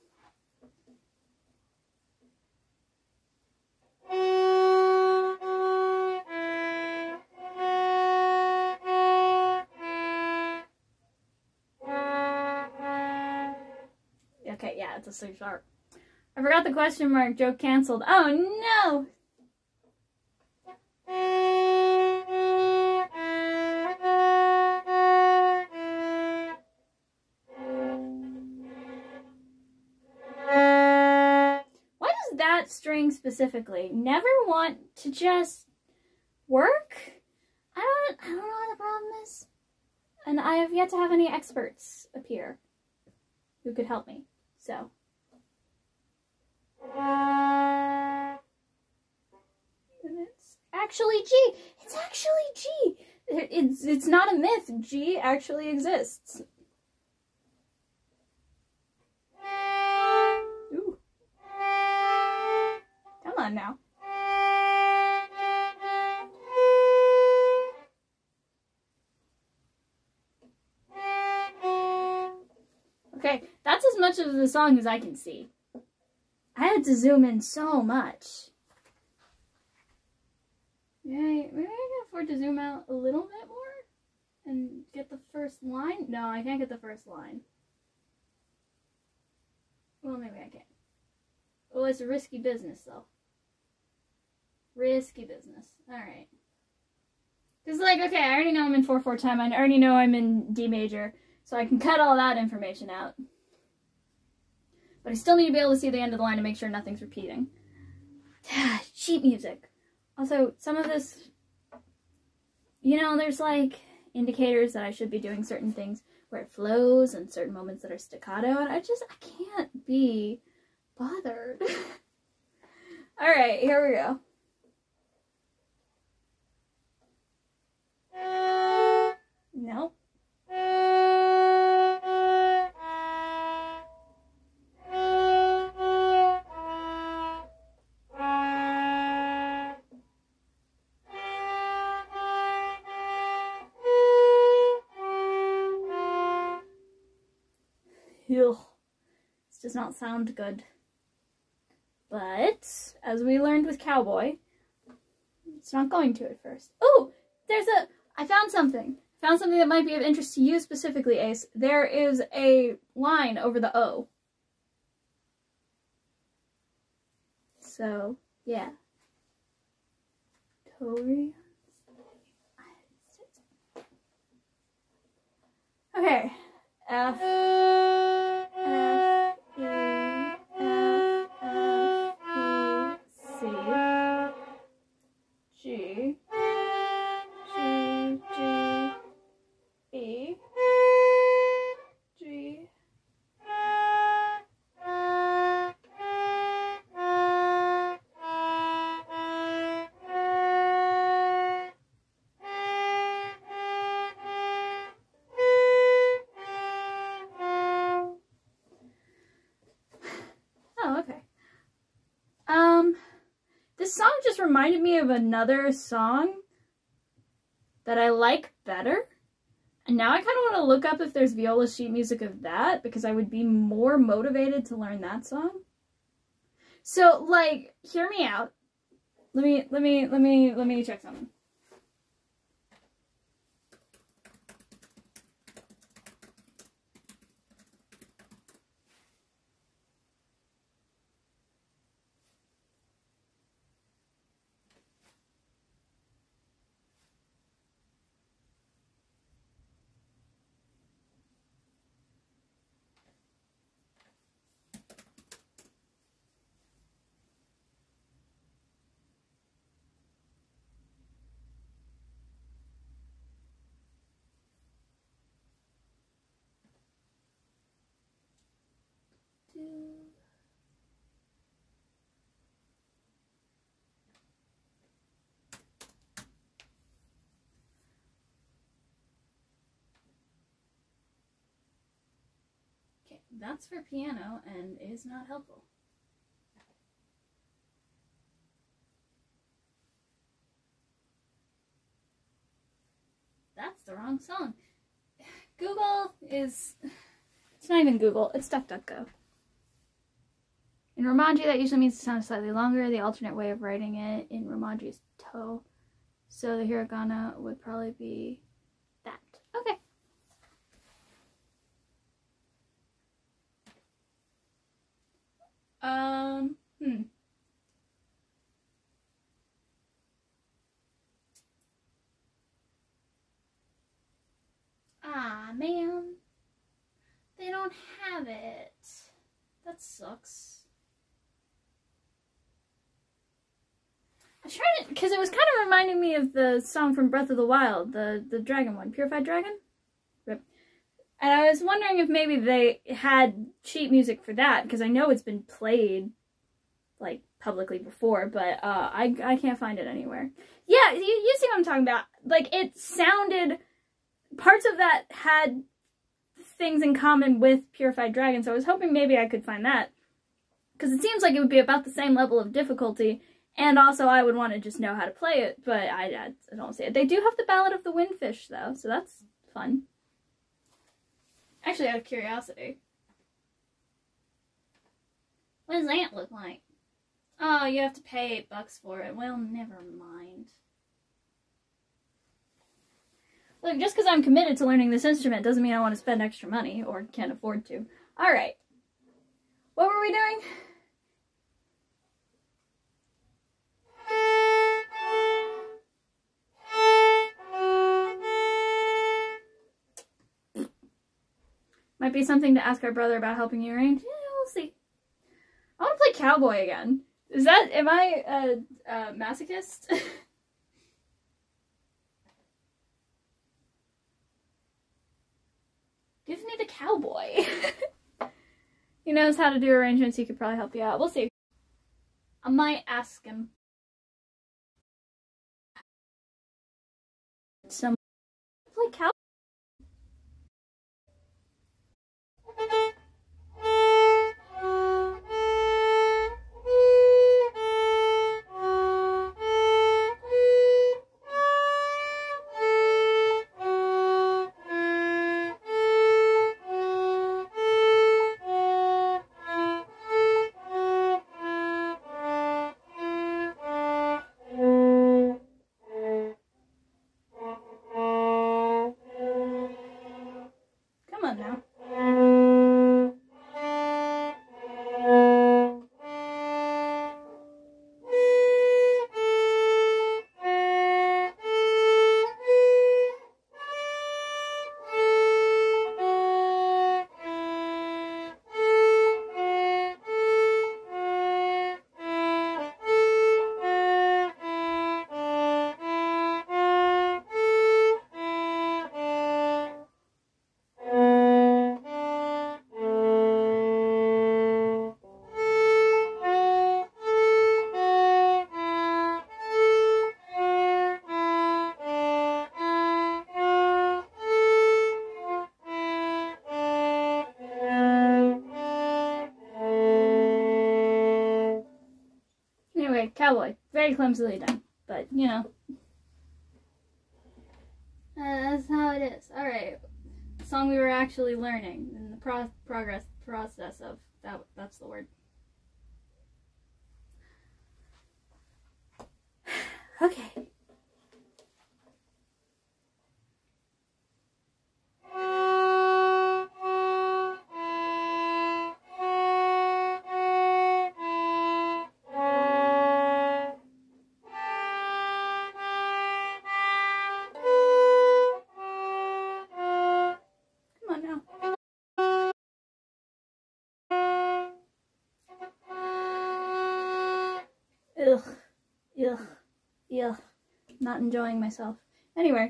Okay, yeah, it's a C sharp. I forgot the question mark. Joke canceled. Oh no! Why does that string specifically never want to just work? I don't, I don't know what the problem is. And I have yet to have any experts appear who could help me. So. And it's actually G. It's actually G. It's, it's not a myth. G actually exists. Ooh. Come on now. Okay, that's as much of the song as I can see. I had to zoom in so much. Yeah, maybe I can afford to zoom out a little bit more and get the first line. No, I can't get the first line. Well, maybe I can. Well, it's a risky business, though. Risky business. Alright. Because, like, okay, I already know I'm in four four time. I already know I'm in D major. So I can cut all that information out. But I still need to be able to see the end of the line to make sure nothing's repeating. Sheet music. Also, some of this, you know, there's like indicators that I should be doing certain things where it flows and certain moments that are staccato, and I just, I can't be bothered. Alright, here we go. Nope. Ew. This does not sound good. But, as we learned with Cowboy, it's not going to at first. Oh! There's a... I found something. Found something that might be of interest to you specifically, Ace. There is a line over the O. So, yeah. Tori. Okay. F. F. E. F. F. E. C. G. G. G. E. G. Oh, okay. Um, this song just reminded me of another song that I like better. And now I kind of want to look up if there's Viola sheet music of that, because I would be more motivated to learn that song. So, like, hear me out. Let me, let me, let me, let me check something. that's for piano and is not helpful. That's the wrong song. Google is... It's not even Google, it's DuckDuckGo. In Romanji, that usually means the sound is slightly longer. The alternate way of writing it in Romanji is to. So the hiragana would probably be that. Okay. Um, hmm. Ah, man. They don't have it. That sucks. I was trying to, because it was kind of reminding me of the song from Breath of the Wild, the, the dragon one, Purified Dragon? Rip. And I was wondering if maybe they had sheet music for that, because I know it's been played, like, publicly before, but uh, I, I can't find it anywhere. Yeah, you, you see what I'm talking about. Like, it sounded, parts of that had things in common with Purified Dragon, so I was hoping maybe I could find that. Because it seems like it would be about the same level of difficulty, and also I would want to just know how to play it, but I, I, I don't see it. They do have the Ballad of the Windfish, though, so that's fun. Actually, out of curiosity. What does that look like? Oh, you have to pay eight bucks for it. Well, never mind. Look, just because I'm committed to learning this instrument doesn't mean I want to spend extra money, or can't afford to. Alright. What were we doing? Might be something to ask our brother about helping you arrange. Yeah, we'll see. I want to play Cowboy again. Is that, am I a, a masochist? Give me the cowboy. He knows how to do arrangements. He could probably help you out. We'll see. I might ask him. Some play cowboy. Come on now. Anyway, Cowboy. Very clumsily done. But, you know. Uh, that's how it is. Alright. Song we were actually learning. In the pro progress process of. That. That's the word. Okay. Ugh. Ugh. Ugh. Not enjoying myself. Anyway.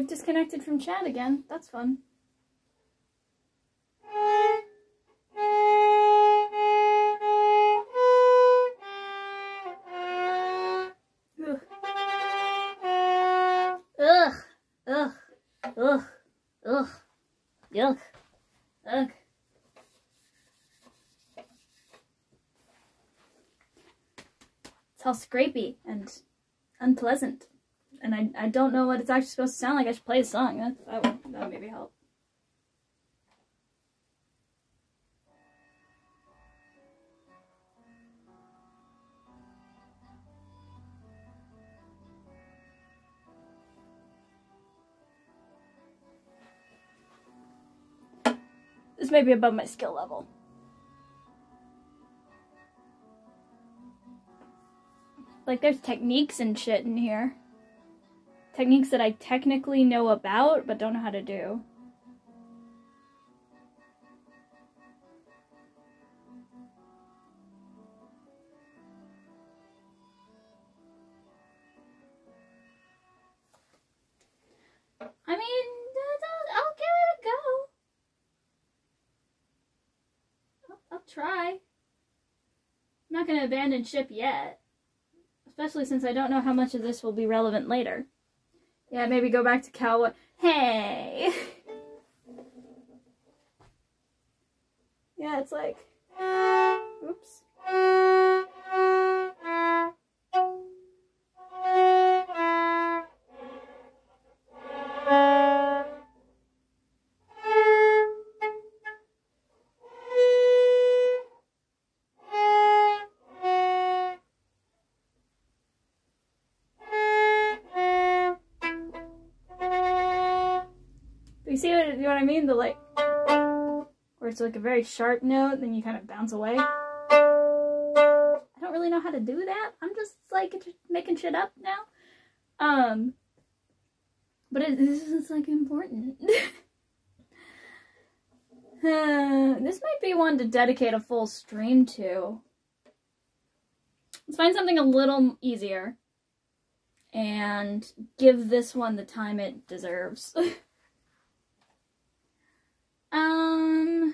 disconnected from chat again. That's fun. Ugh. Ugh. Ugh. Ugh. Ugh. Yuck. Ugh. It's all scrapey and unpleasant. And I, I don't know what it's actually supposed to sound like. I should play a song. That, that, would, that would maybe help. This may be above my skill level. Like, there's techniques and shit in here. Techniques that I technically know about, but don't know how to do. I mean, I'll, I'll give it a go. I'll, I'll try. I'm not going to abandon ship yet. Especially since I don't know how much of this will be relevant later. Yeah, maybe go back to cowboy. Hey! Yeah, it's like... Oops. You see what, you know what I mean? The like, where it's like a very sharp note, then you kind of bounce away. I don't really know how to do that. I'm just like making shit up now. Um, but it, this is like important. uh, this might be one to dedicate a full stream to. Let's find something a little easier and give this one the time it deserves. Um,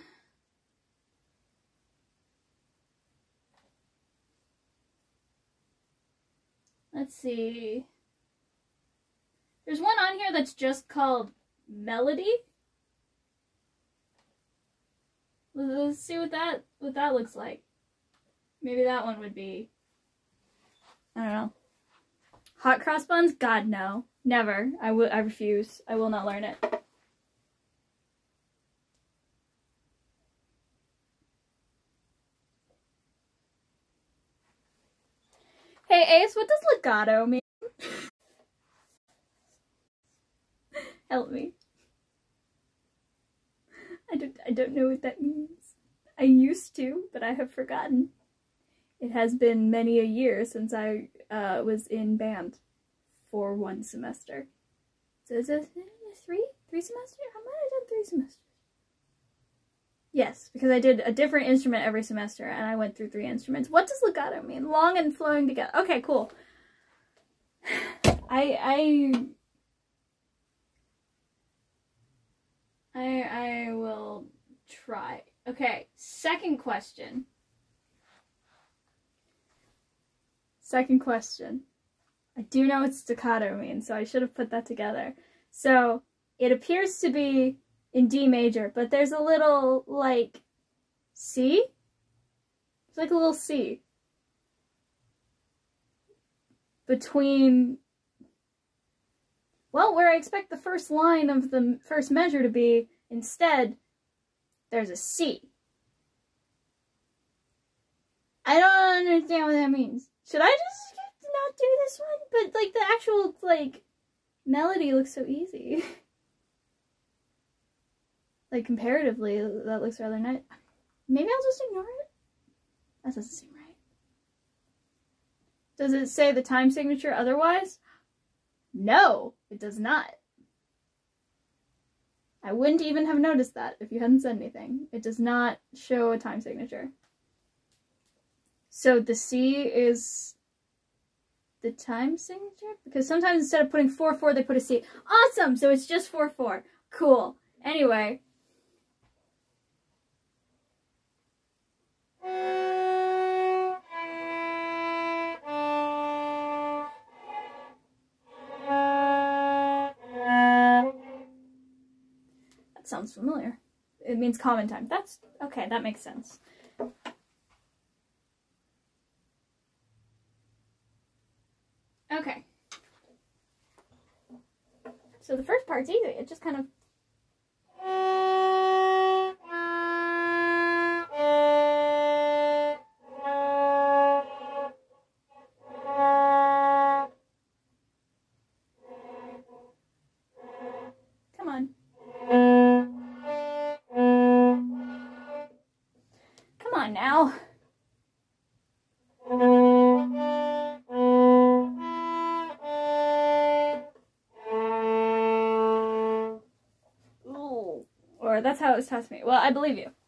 let's see. There's one on here that's just called Melody. Let's see what that what that looks like. Maybe that one would be, I don't know. Hot cross buns? God, no. Never. I will I refuse. I will not learn it. Hey Ace, what does legato mean? Help me. I don't I don't know what that means. I used to, but I have forgotten. It has been many a year since I uh, was in band for one semester. So is it three? Three semesters? How might I done three semesters? Yes, because I did a different instrument every semester, and I went through three instruments. What does legato mean? Long and flowing together. Okay, cool. I I I I will try. Okay, second question. Second question. I do know what staccato means, so I should have put that together. So it appears to be in D major, but there's a little, like, C? It's like a little C. Between, well, where I expect the first line of the first measure to be, instead, there's a C. I don't understand what that means. Should I just not do this one? But, like, the actual, like, melody looks so easy. Like, comparatively, that looks rather nice. Maybe I'll just ignore it? That doesn't seem right. Does it say the time signature otherwise? No, it does not. I wouldn't even have noticed that if you hadn't said anything. It does not show a time signature. So the C is the time signature? Because sometimes instead of putting four four, they put a C. Awesome! So it's just four four. Cool. Anyway. That sounds familiar. It means common time. That's okay, that makes sense. Okay. So the first part's easy. It just kind of come on. Come on now. Or that's how it was taught to me. Well, I believe you.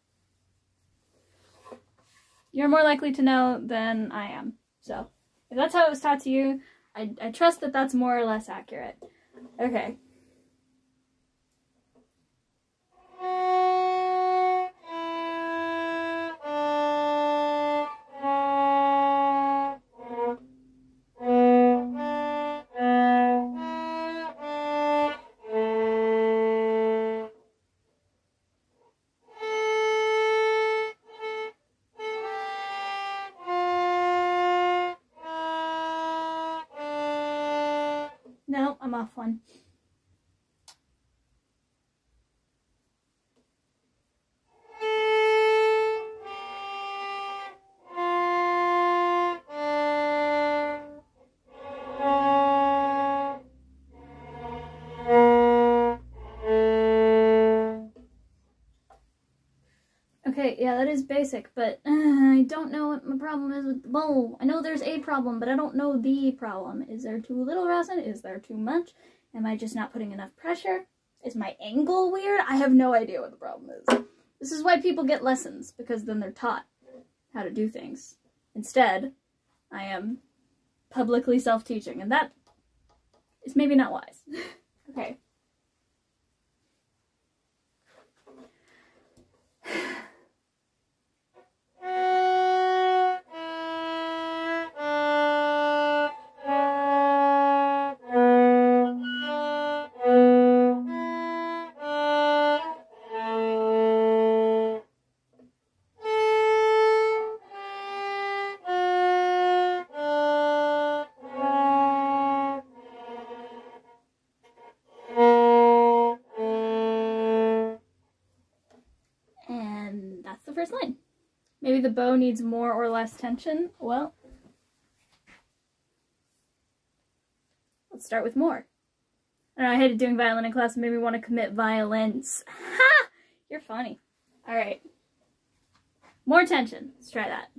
You're more likely to know than I am. So, if that's how it was taught to you, I, I trust that that's more or less accurate. Okay. No, I'm off one. Okay, yeah, that is basic, but uh, I don't know what my problem is with the bowl. I know there's a problem, but I don't know the problem. Is there too little resin? Is there too much? Am I just not putting enough pressure? Is my angle weird? I have no idea what the problem is. This is why people get lessons, because then they're taught how to do things. Instead, I am publicly self-teaching, and that is maybe not wise. Okay. First line. Maybe the bow needs more or less tension. Well, let's start with more. I don't know, I hated doing violin in class. It made me want to commit violence. Ha! You're funny. All right. More tension. Let's try that.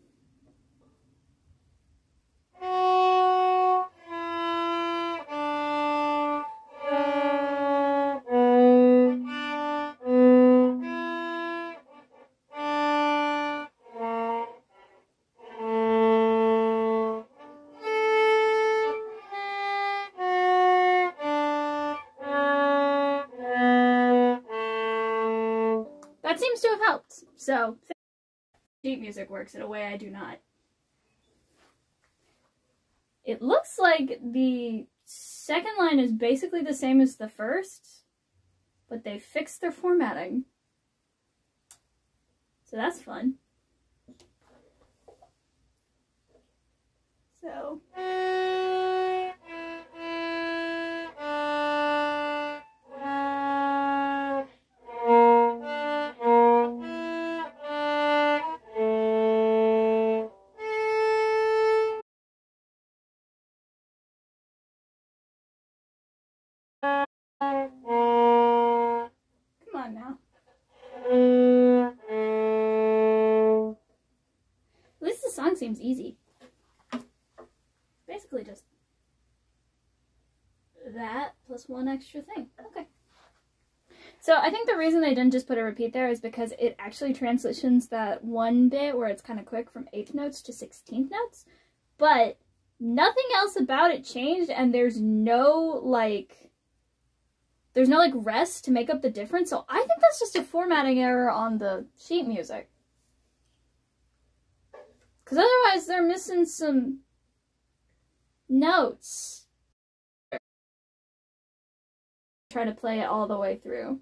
That seems to have helped. So, sheet music works in a way I do not. It looks like the second line is basically the same as the first, but they fixed their formatting. So that's fun. So... Come on now. At least the song seems easy. Basically just that plus one extra thing. Okay. So I think the reason they didn't just put a repeat there is because it actually transitions that one bit where it's kind of quick from eighth notes to sixteenth notes. But nothing else about it changed, and there's no, like, there's no, like, rest to make up the difference, so I think that's just a formatting error on the sheet music. Because otherwise they're missing some notes. Try to play it all the way through.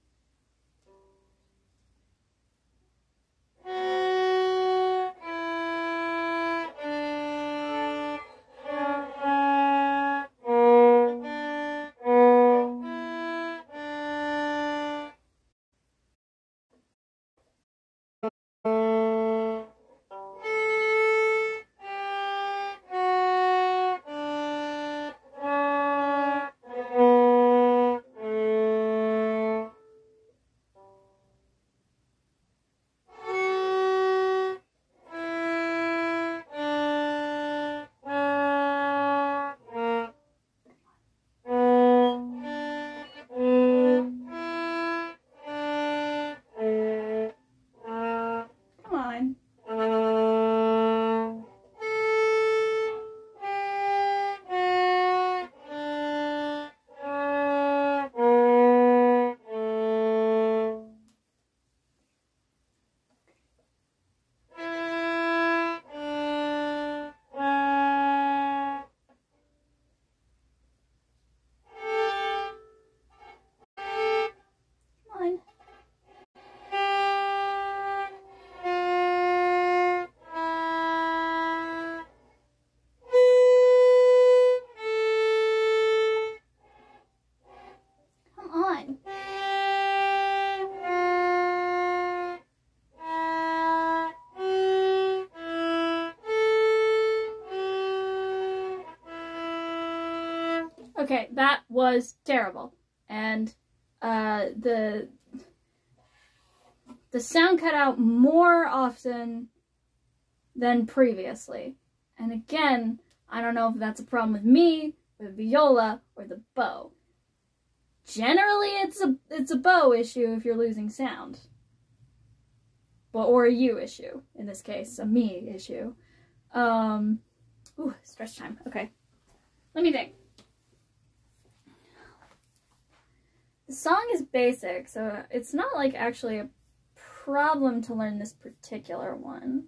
Okay, that was terrible. And uh, the the sound cut out more often than previously. And again, I don't know if that's a problem with me, with viola, or the bow. Generally, it's a it's a bow issue if you're losing sound. Well, or a you issue, in this case, a me issue. Um, ooh, stretch time. Okay, let me think. The song is basic, so it's not like actually a problem to learn this particular one.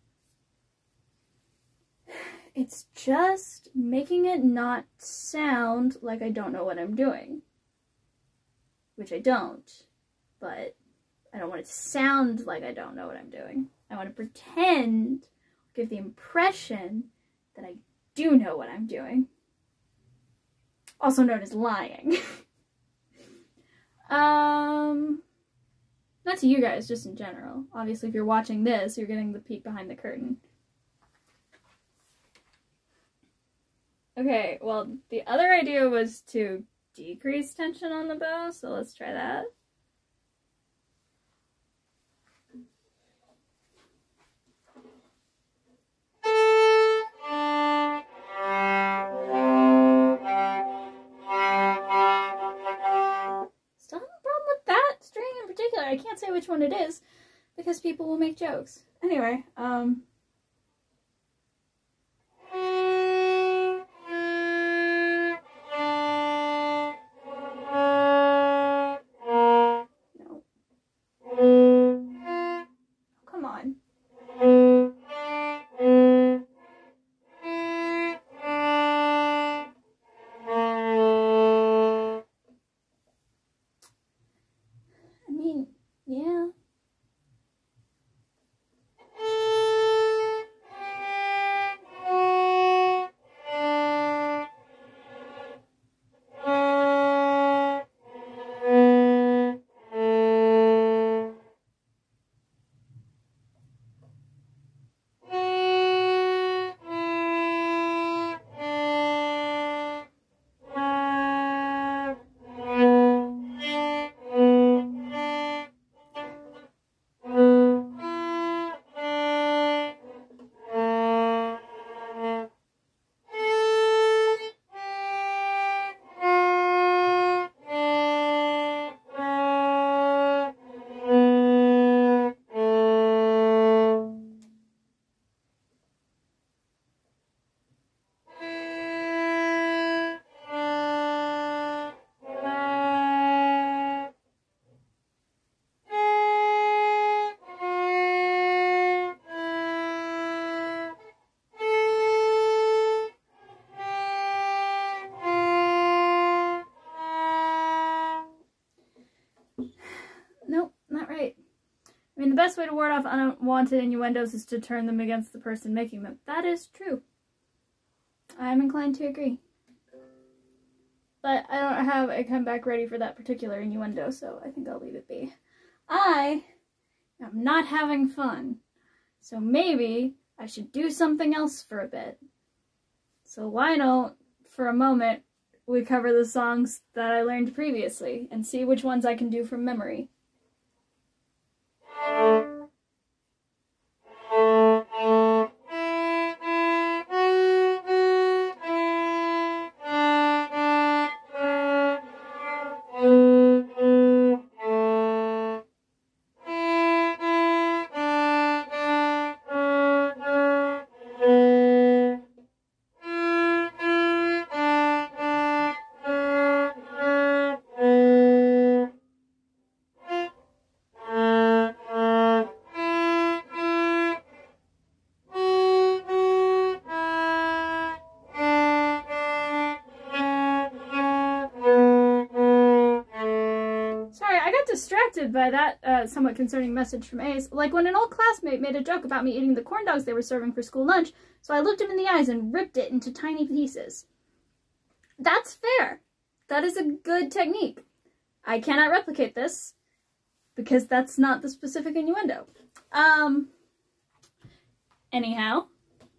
It's just making it not sound like I don't know what I'm doing. Which I don't, but I don't want it to sound like I don't know what I'm doing. I want to pretend, give the impression that I do know what I'm doing. Also known as lying. um, not to you guys, just in general. Obviously, if you're watching this, you're getting the peek behind the curtain. Okay, well, the other idea was to decrease tension on the bow, so let's try that. Still have a problem with that string in particular. I can't say which one it is because people will make jokes. Anyway, um... I mean, the best way to ward off unwanted innuendos is to turn them against the person making them. That is true. I'm inclined to agree. But I don't have a comeback ready for that particular innuendo, so I think I'll leave it be. I am not having fun, so maybe I should do something else for a bit. So why don't, for a moment, we cover the songs that I learned previously and see which ones I can do from memory. Distracted by that uh, somewhat concerning message from Ace, like when an old classmate made a joke about me eating the corn dogs they were serving for school lunch, so I looked him in the eyes and ripped it into tiny pieces. That's fair. That is a good technique. I cannot replicate this, because that's not the specific innuendo. Um, anyhow.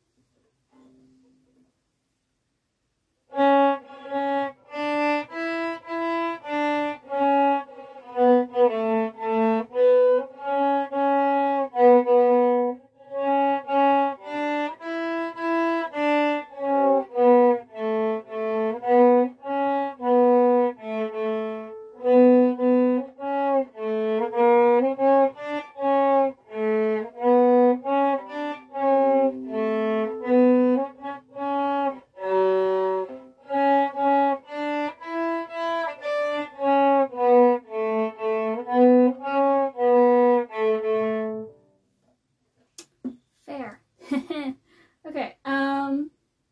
Okay, um...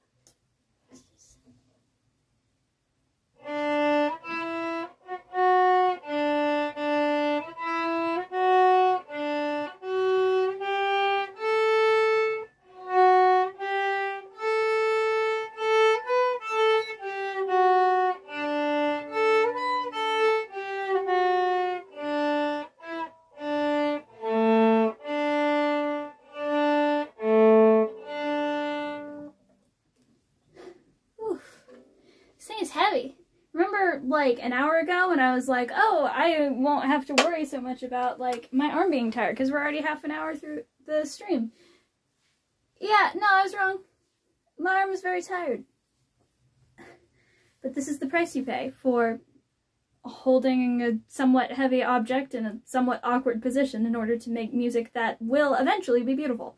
This thing is heavy. Remember, like, an hour ago when I was like, oh, I won't have to worry so much about, like, my arm being tired because we're already half an hour through the stream. Yeah, no, I was wrong. My arm is very tired. But this is the price you pay for holding a somewhat heavy object in a somewhat awkward position in order to make music that will eventually be beautiful.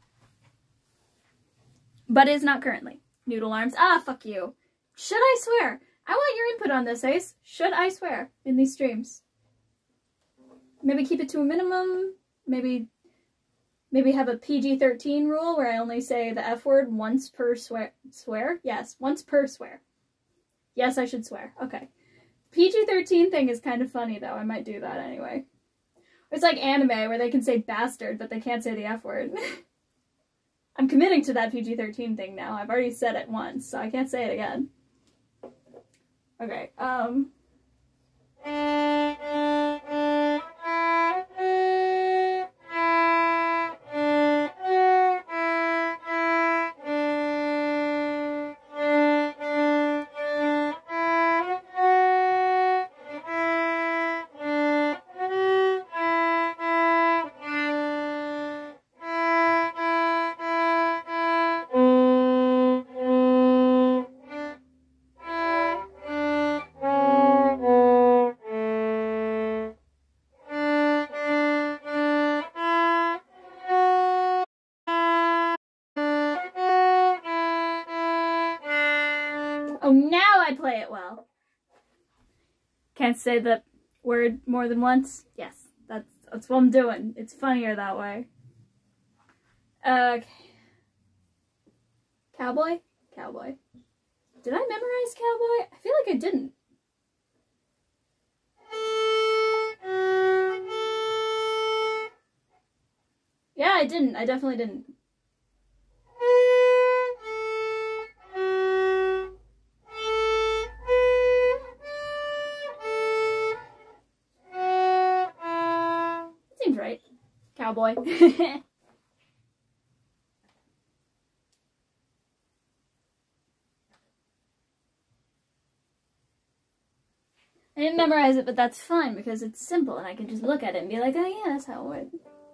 But is not currently. Noodle arms. Ah, fuck you. Should I swear? I want your input on this, Ace. Should I swear in these streams? Maybe keep it to a minimum. Maybe maybe have a P G thirteen rule where I only say the F word once per swear. Swear? Yes, once per swear. Yes, I should swear. Okay. P G thirteen thing is kind of funny, though. I might do that anyway. It's like anime where they can say bastard, but they can't say the F word. I'm committing to that P G thirteen thing now. I've already said it once, so I can't say it again. Okay, um... Oh, now I play it well. Can't say that word more than once. Yes, that's that's what I'm doing. It's funnier that way. Okay. Cowboy? Cowboy. Did I memorize Cowboy? I feel like I didn't. I didn't. I definitely didn't. Seems right. Cowboy. I didn't memorize it, but that's fine because it's simple and I can just look at it and be like, oh yeah, that's how it works.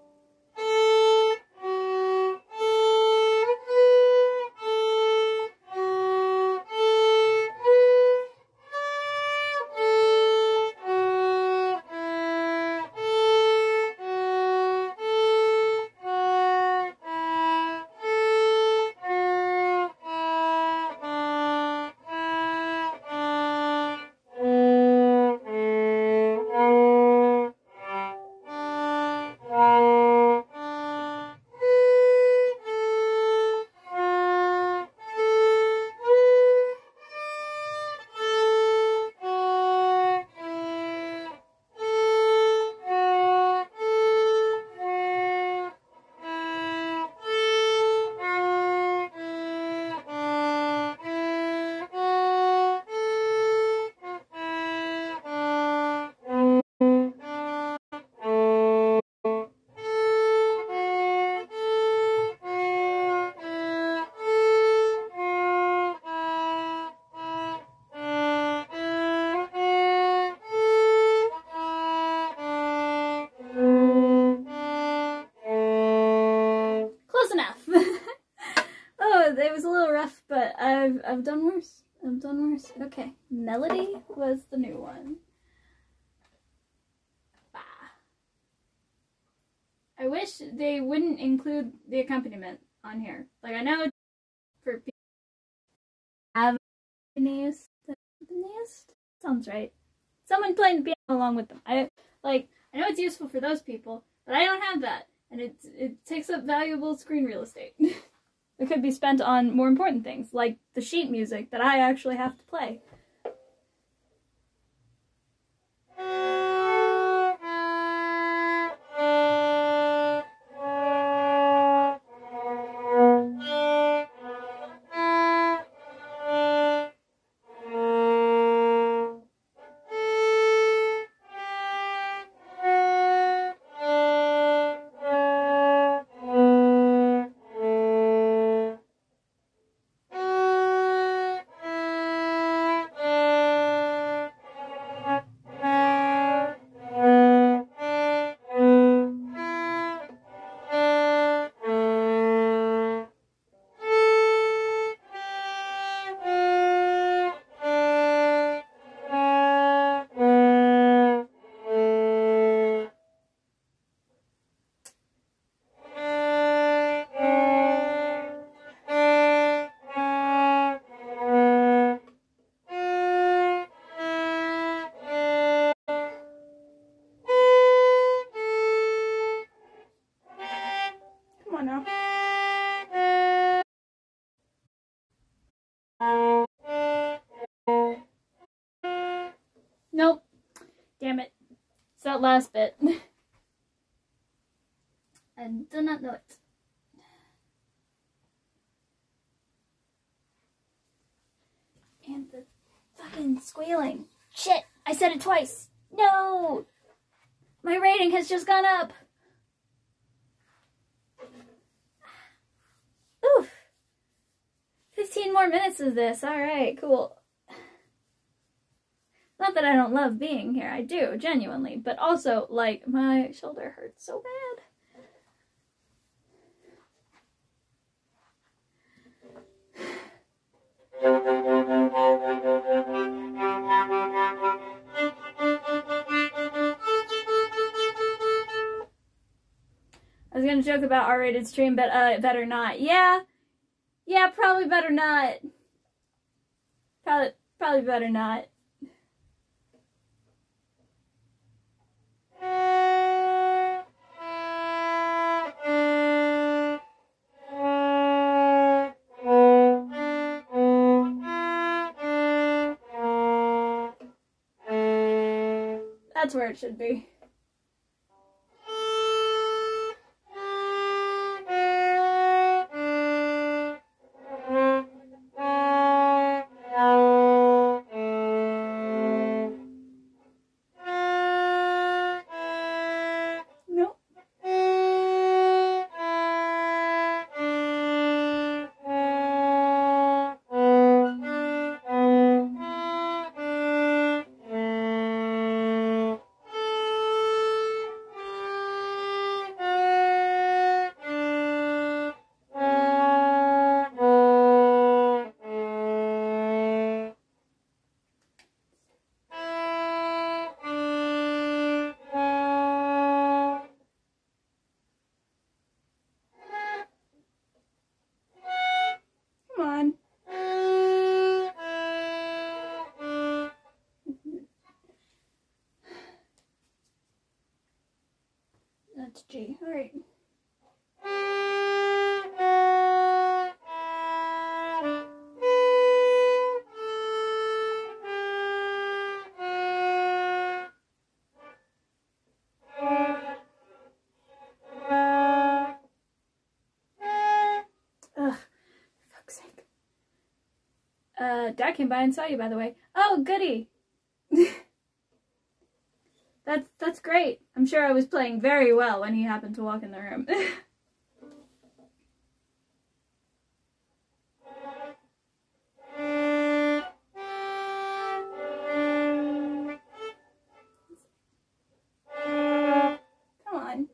It was a little rough, but I've I've done worse. I've done worse. Okay, Melody was the new one. Bah. I wish they wouldn't include the accompaniment on here. Like I know for people who have accompanist, accompanist sounds right. Someone playing the piano along with them. I like. I know it's useful for those people, but I don't have that, and it it takes up valuable screen real estate. It could be spent on more important things, like the sheet music that I actually have to play. Nope. Damn it. It's that last bit. I do not know it. And the fucking squealing. Shit! I said it twice! No! My rating has just gone up! Oof! fifteen more minutes of this. Alright, cool. Not that I don't love being here. I do, genuinely. But also, like, my shoulder hurts so bad. I was gonna joke about R-rated stream, but uh, better not. Yeah, yeah, probably better not. Probably, probably better not. That's where it should be. That's G. All right. Ugh, for fuck's sake. Uh, Dad came by and saw you, by the way. Oh, goody. That's, that's great. I'm sure I was playing very well when he happened to walk in the room. Come on.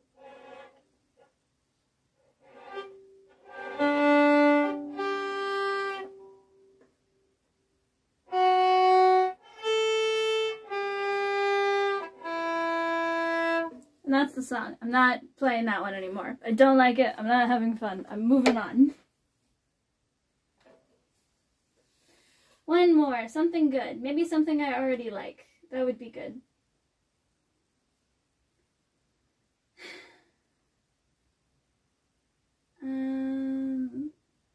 And that's the song. I'm not playing that one anymore. I don't like it. I'm not having fun. I'm moving on. One more. Something good. Maybe something I already like. That would be good. Um,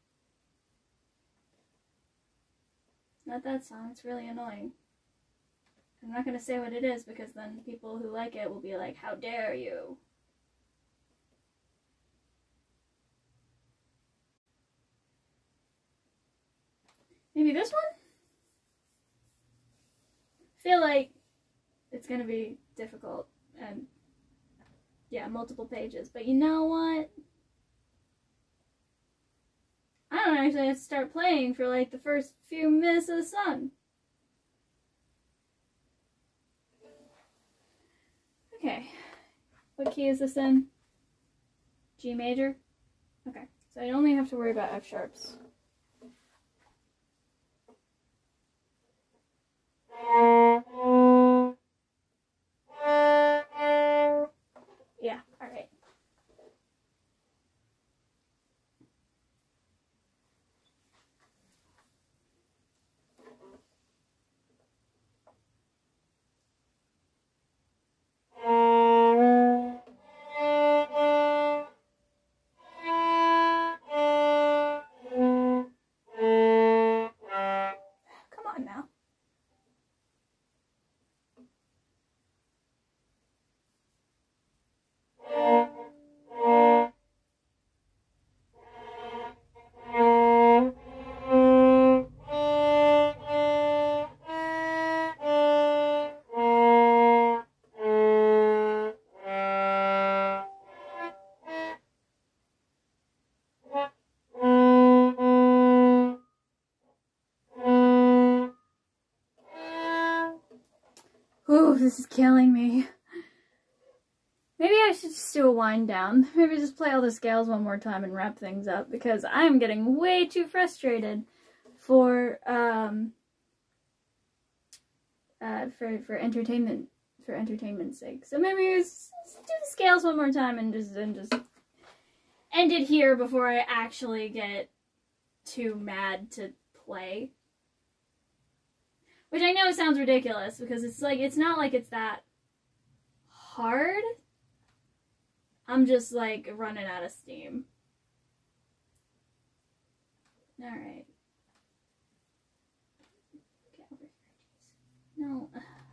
not that song. It's really annoying. I'm not going to say what it is because then people who like it will be like, how dare you? Maybe this one? I feel like it's going to be difficult and yeah, multiple pages. But you know what? I don't actually have to start playing for like the first few minutes of the song. Okay, what key is this in? G major? Okay, so I only have to worry about F sharps. Yeah, alright. Ooh, this is killing me. Maybe I should just do a wind down. Maybe just play all the scales one more time and wrap things up because I'm getting way too frustrated for um uh for for entertainment for entertainment's sake. So maybe just, just do the scales one more time and just and just end it here before I actually get too mad to play. Which I know sounds ridiculous because it's like, it's not like it's that hard. I'm just like running out of steam. Alright. No.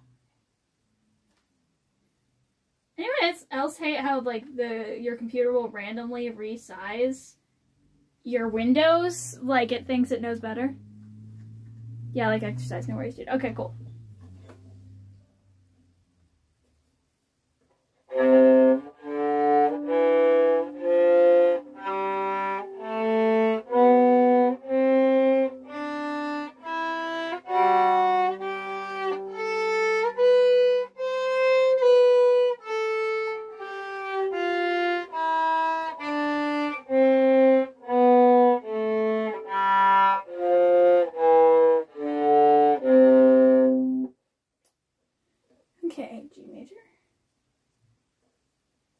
Anyone else hate how like the your computer will randomly resize your windows like it thinks it knows better? Yeah, like exercise, no worries, dude. Okay, cool. Okay, G major.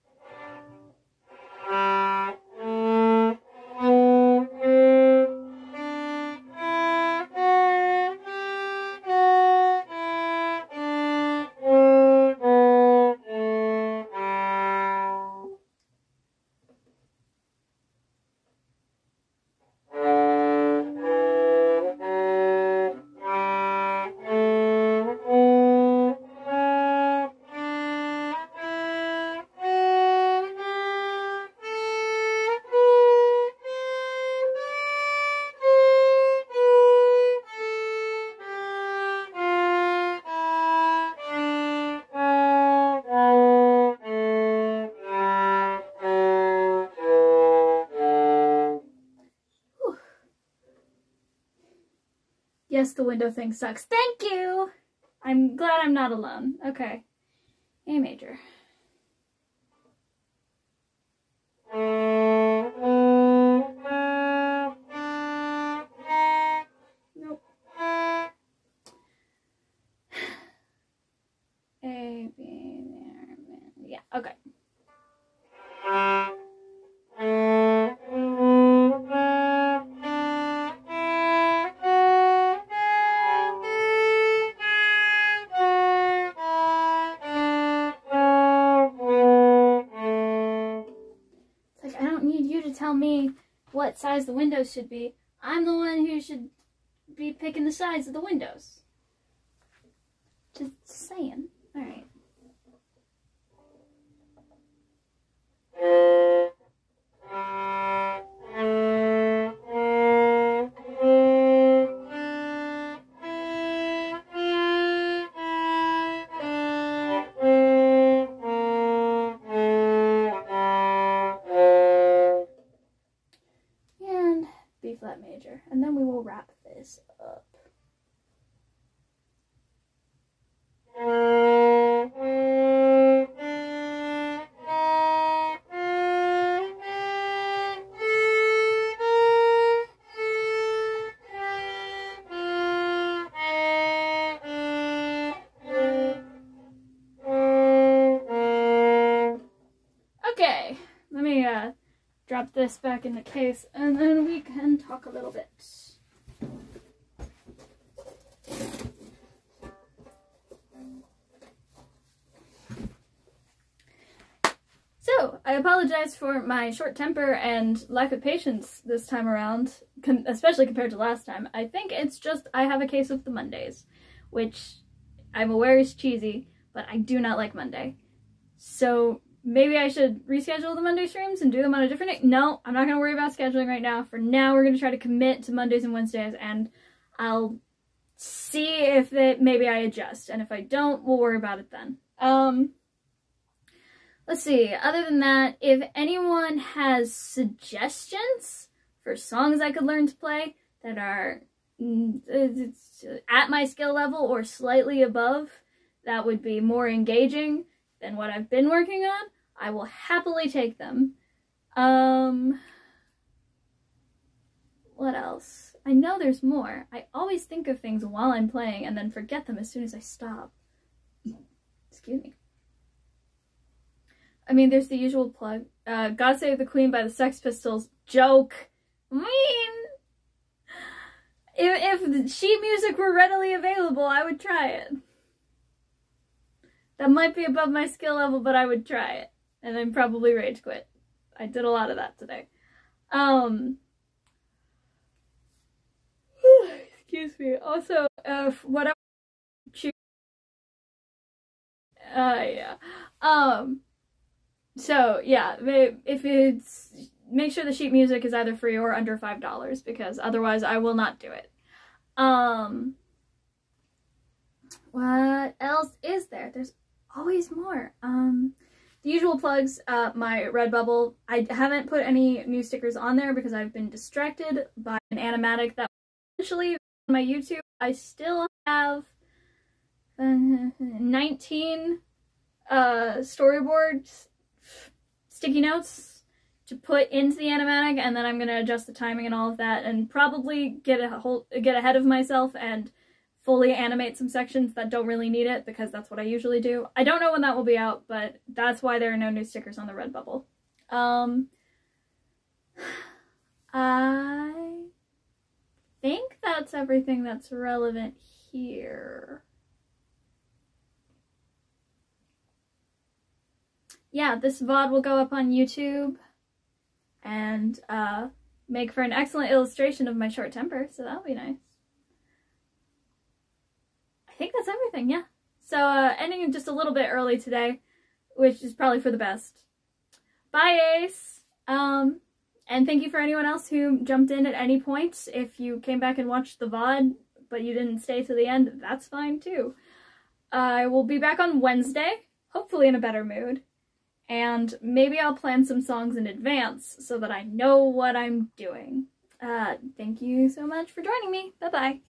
Yes, the window thing sucks. Thank you! I'm glad I'm not alone. Okay. A major. Nope. A, B, yeah, okay. It's like, I don't need you to tell me what size the windows should be. I'm the one who should be picking the size of the windows. Just saying. Alright. And B flat major. And then we will wrap this up. Okay, let me uh, drop this back in the case and then we can talk a little bit. So, I apologize for my short temper and lack of patience this time around, com especially compared to last time. I think it's just I have a case of the Mondays, which I'm aware is cheesy, but I do not like Monday. So, maybe I should reschedule the Monday streams and do them on a different day. No, I'm not going to worry about scheduling right now. For now, we're going to try to commit to Mondays and Wednesdays, and I'll see if they, maybe I adjust. And if I don't, we'll worry about it then. Um, let's see. Other than that, if anyone has suggestions for songs I could learn to play that are at my skill level or slightly above, that would be more engaging than what I've been working on, I will happily take them. Um, what else? I know there's more. I always think of things while I'm playing and then forget them as soon as I stop. Excuse me. I mean, there's the usual plug. Uh, God Save the Queen by the Sex Pistols. Joke. I mean, if, if sheet music were readily available, I would try it. That might be above my skill level, but I would try it. And then probably rage quit. I did a lot of that today. Um, excuse me. Also, uh, whatever. Uh, yeah. Um, so, yeah, if it's, make sure the sheet music is either free or under five dollars, because otherwise I will not do it. Um, what else is there? There's always more. Um, the usual plugs, uh, my Redbubble. I haven't put any new stickers on there because I've been distracted by an animatic that eventually on my YouTube. I still have uh, nineteen uh, storyboards, sticky notes to put into the animatic, and then I'm gonna adjust the timing and all of that, and probably get a whole get ahead of myself and fully animate some sections that don't really need it, because that's what I usually do. I don't know when that will be out, but that's why there are no new stickers on the Redbubble. Um, I think that's everything that's relevant here. Yeah, this V O D will go up on YouTube and uh, make for an excellent illustration of my short temper, so that'll be nice. I think that's everything, yeah. So, uh, ending just a little bit early today, which is probably for the best. Bye, Ace! Um, and thank you for anyone else who jumped in at any point. If you came back and watched the V O D, but you didn't stay to the end, that's fine too. I will be back on Wednesday, hopefully in a better mood. And maybe I'll plan some songs in advance so that I know what I'm doing. Uh, thank you so much for joining me. Bye-bye.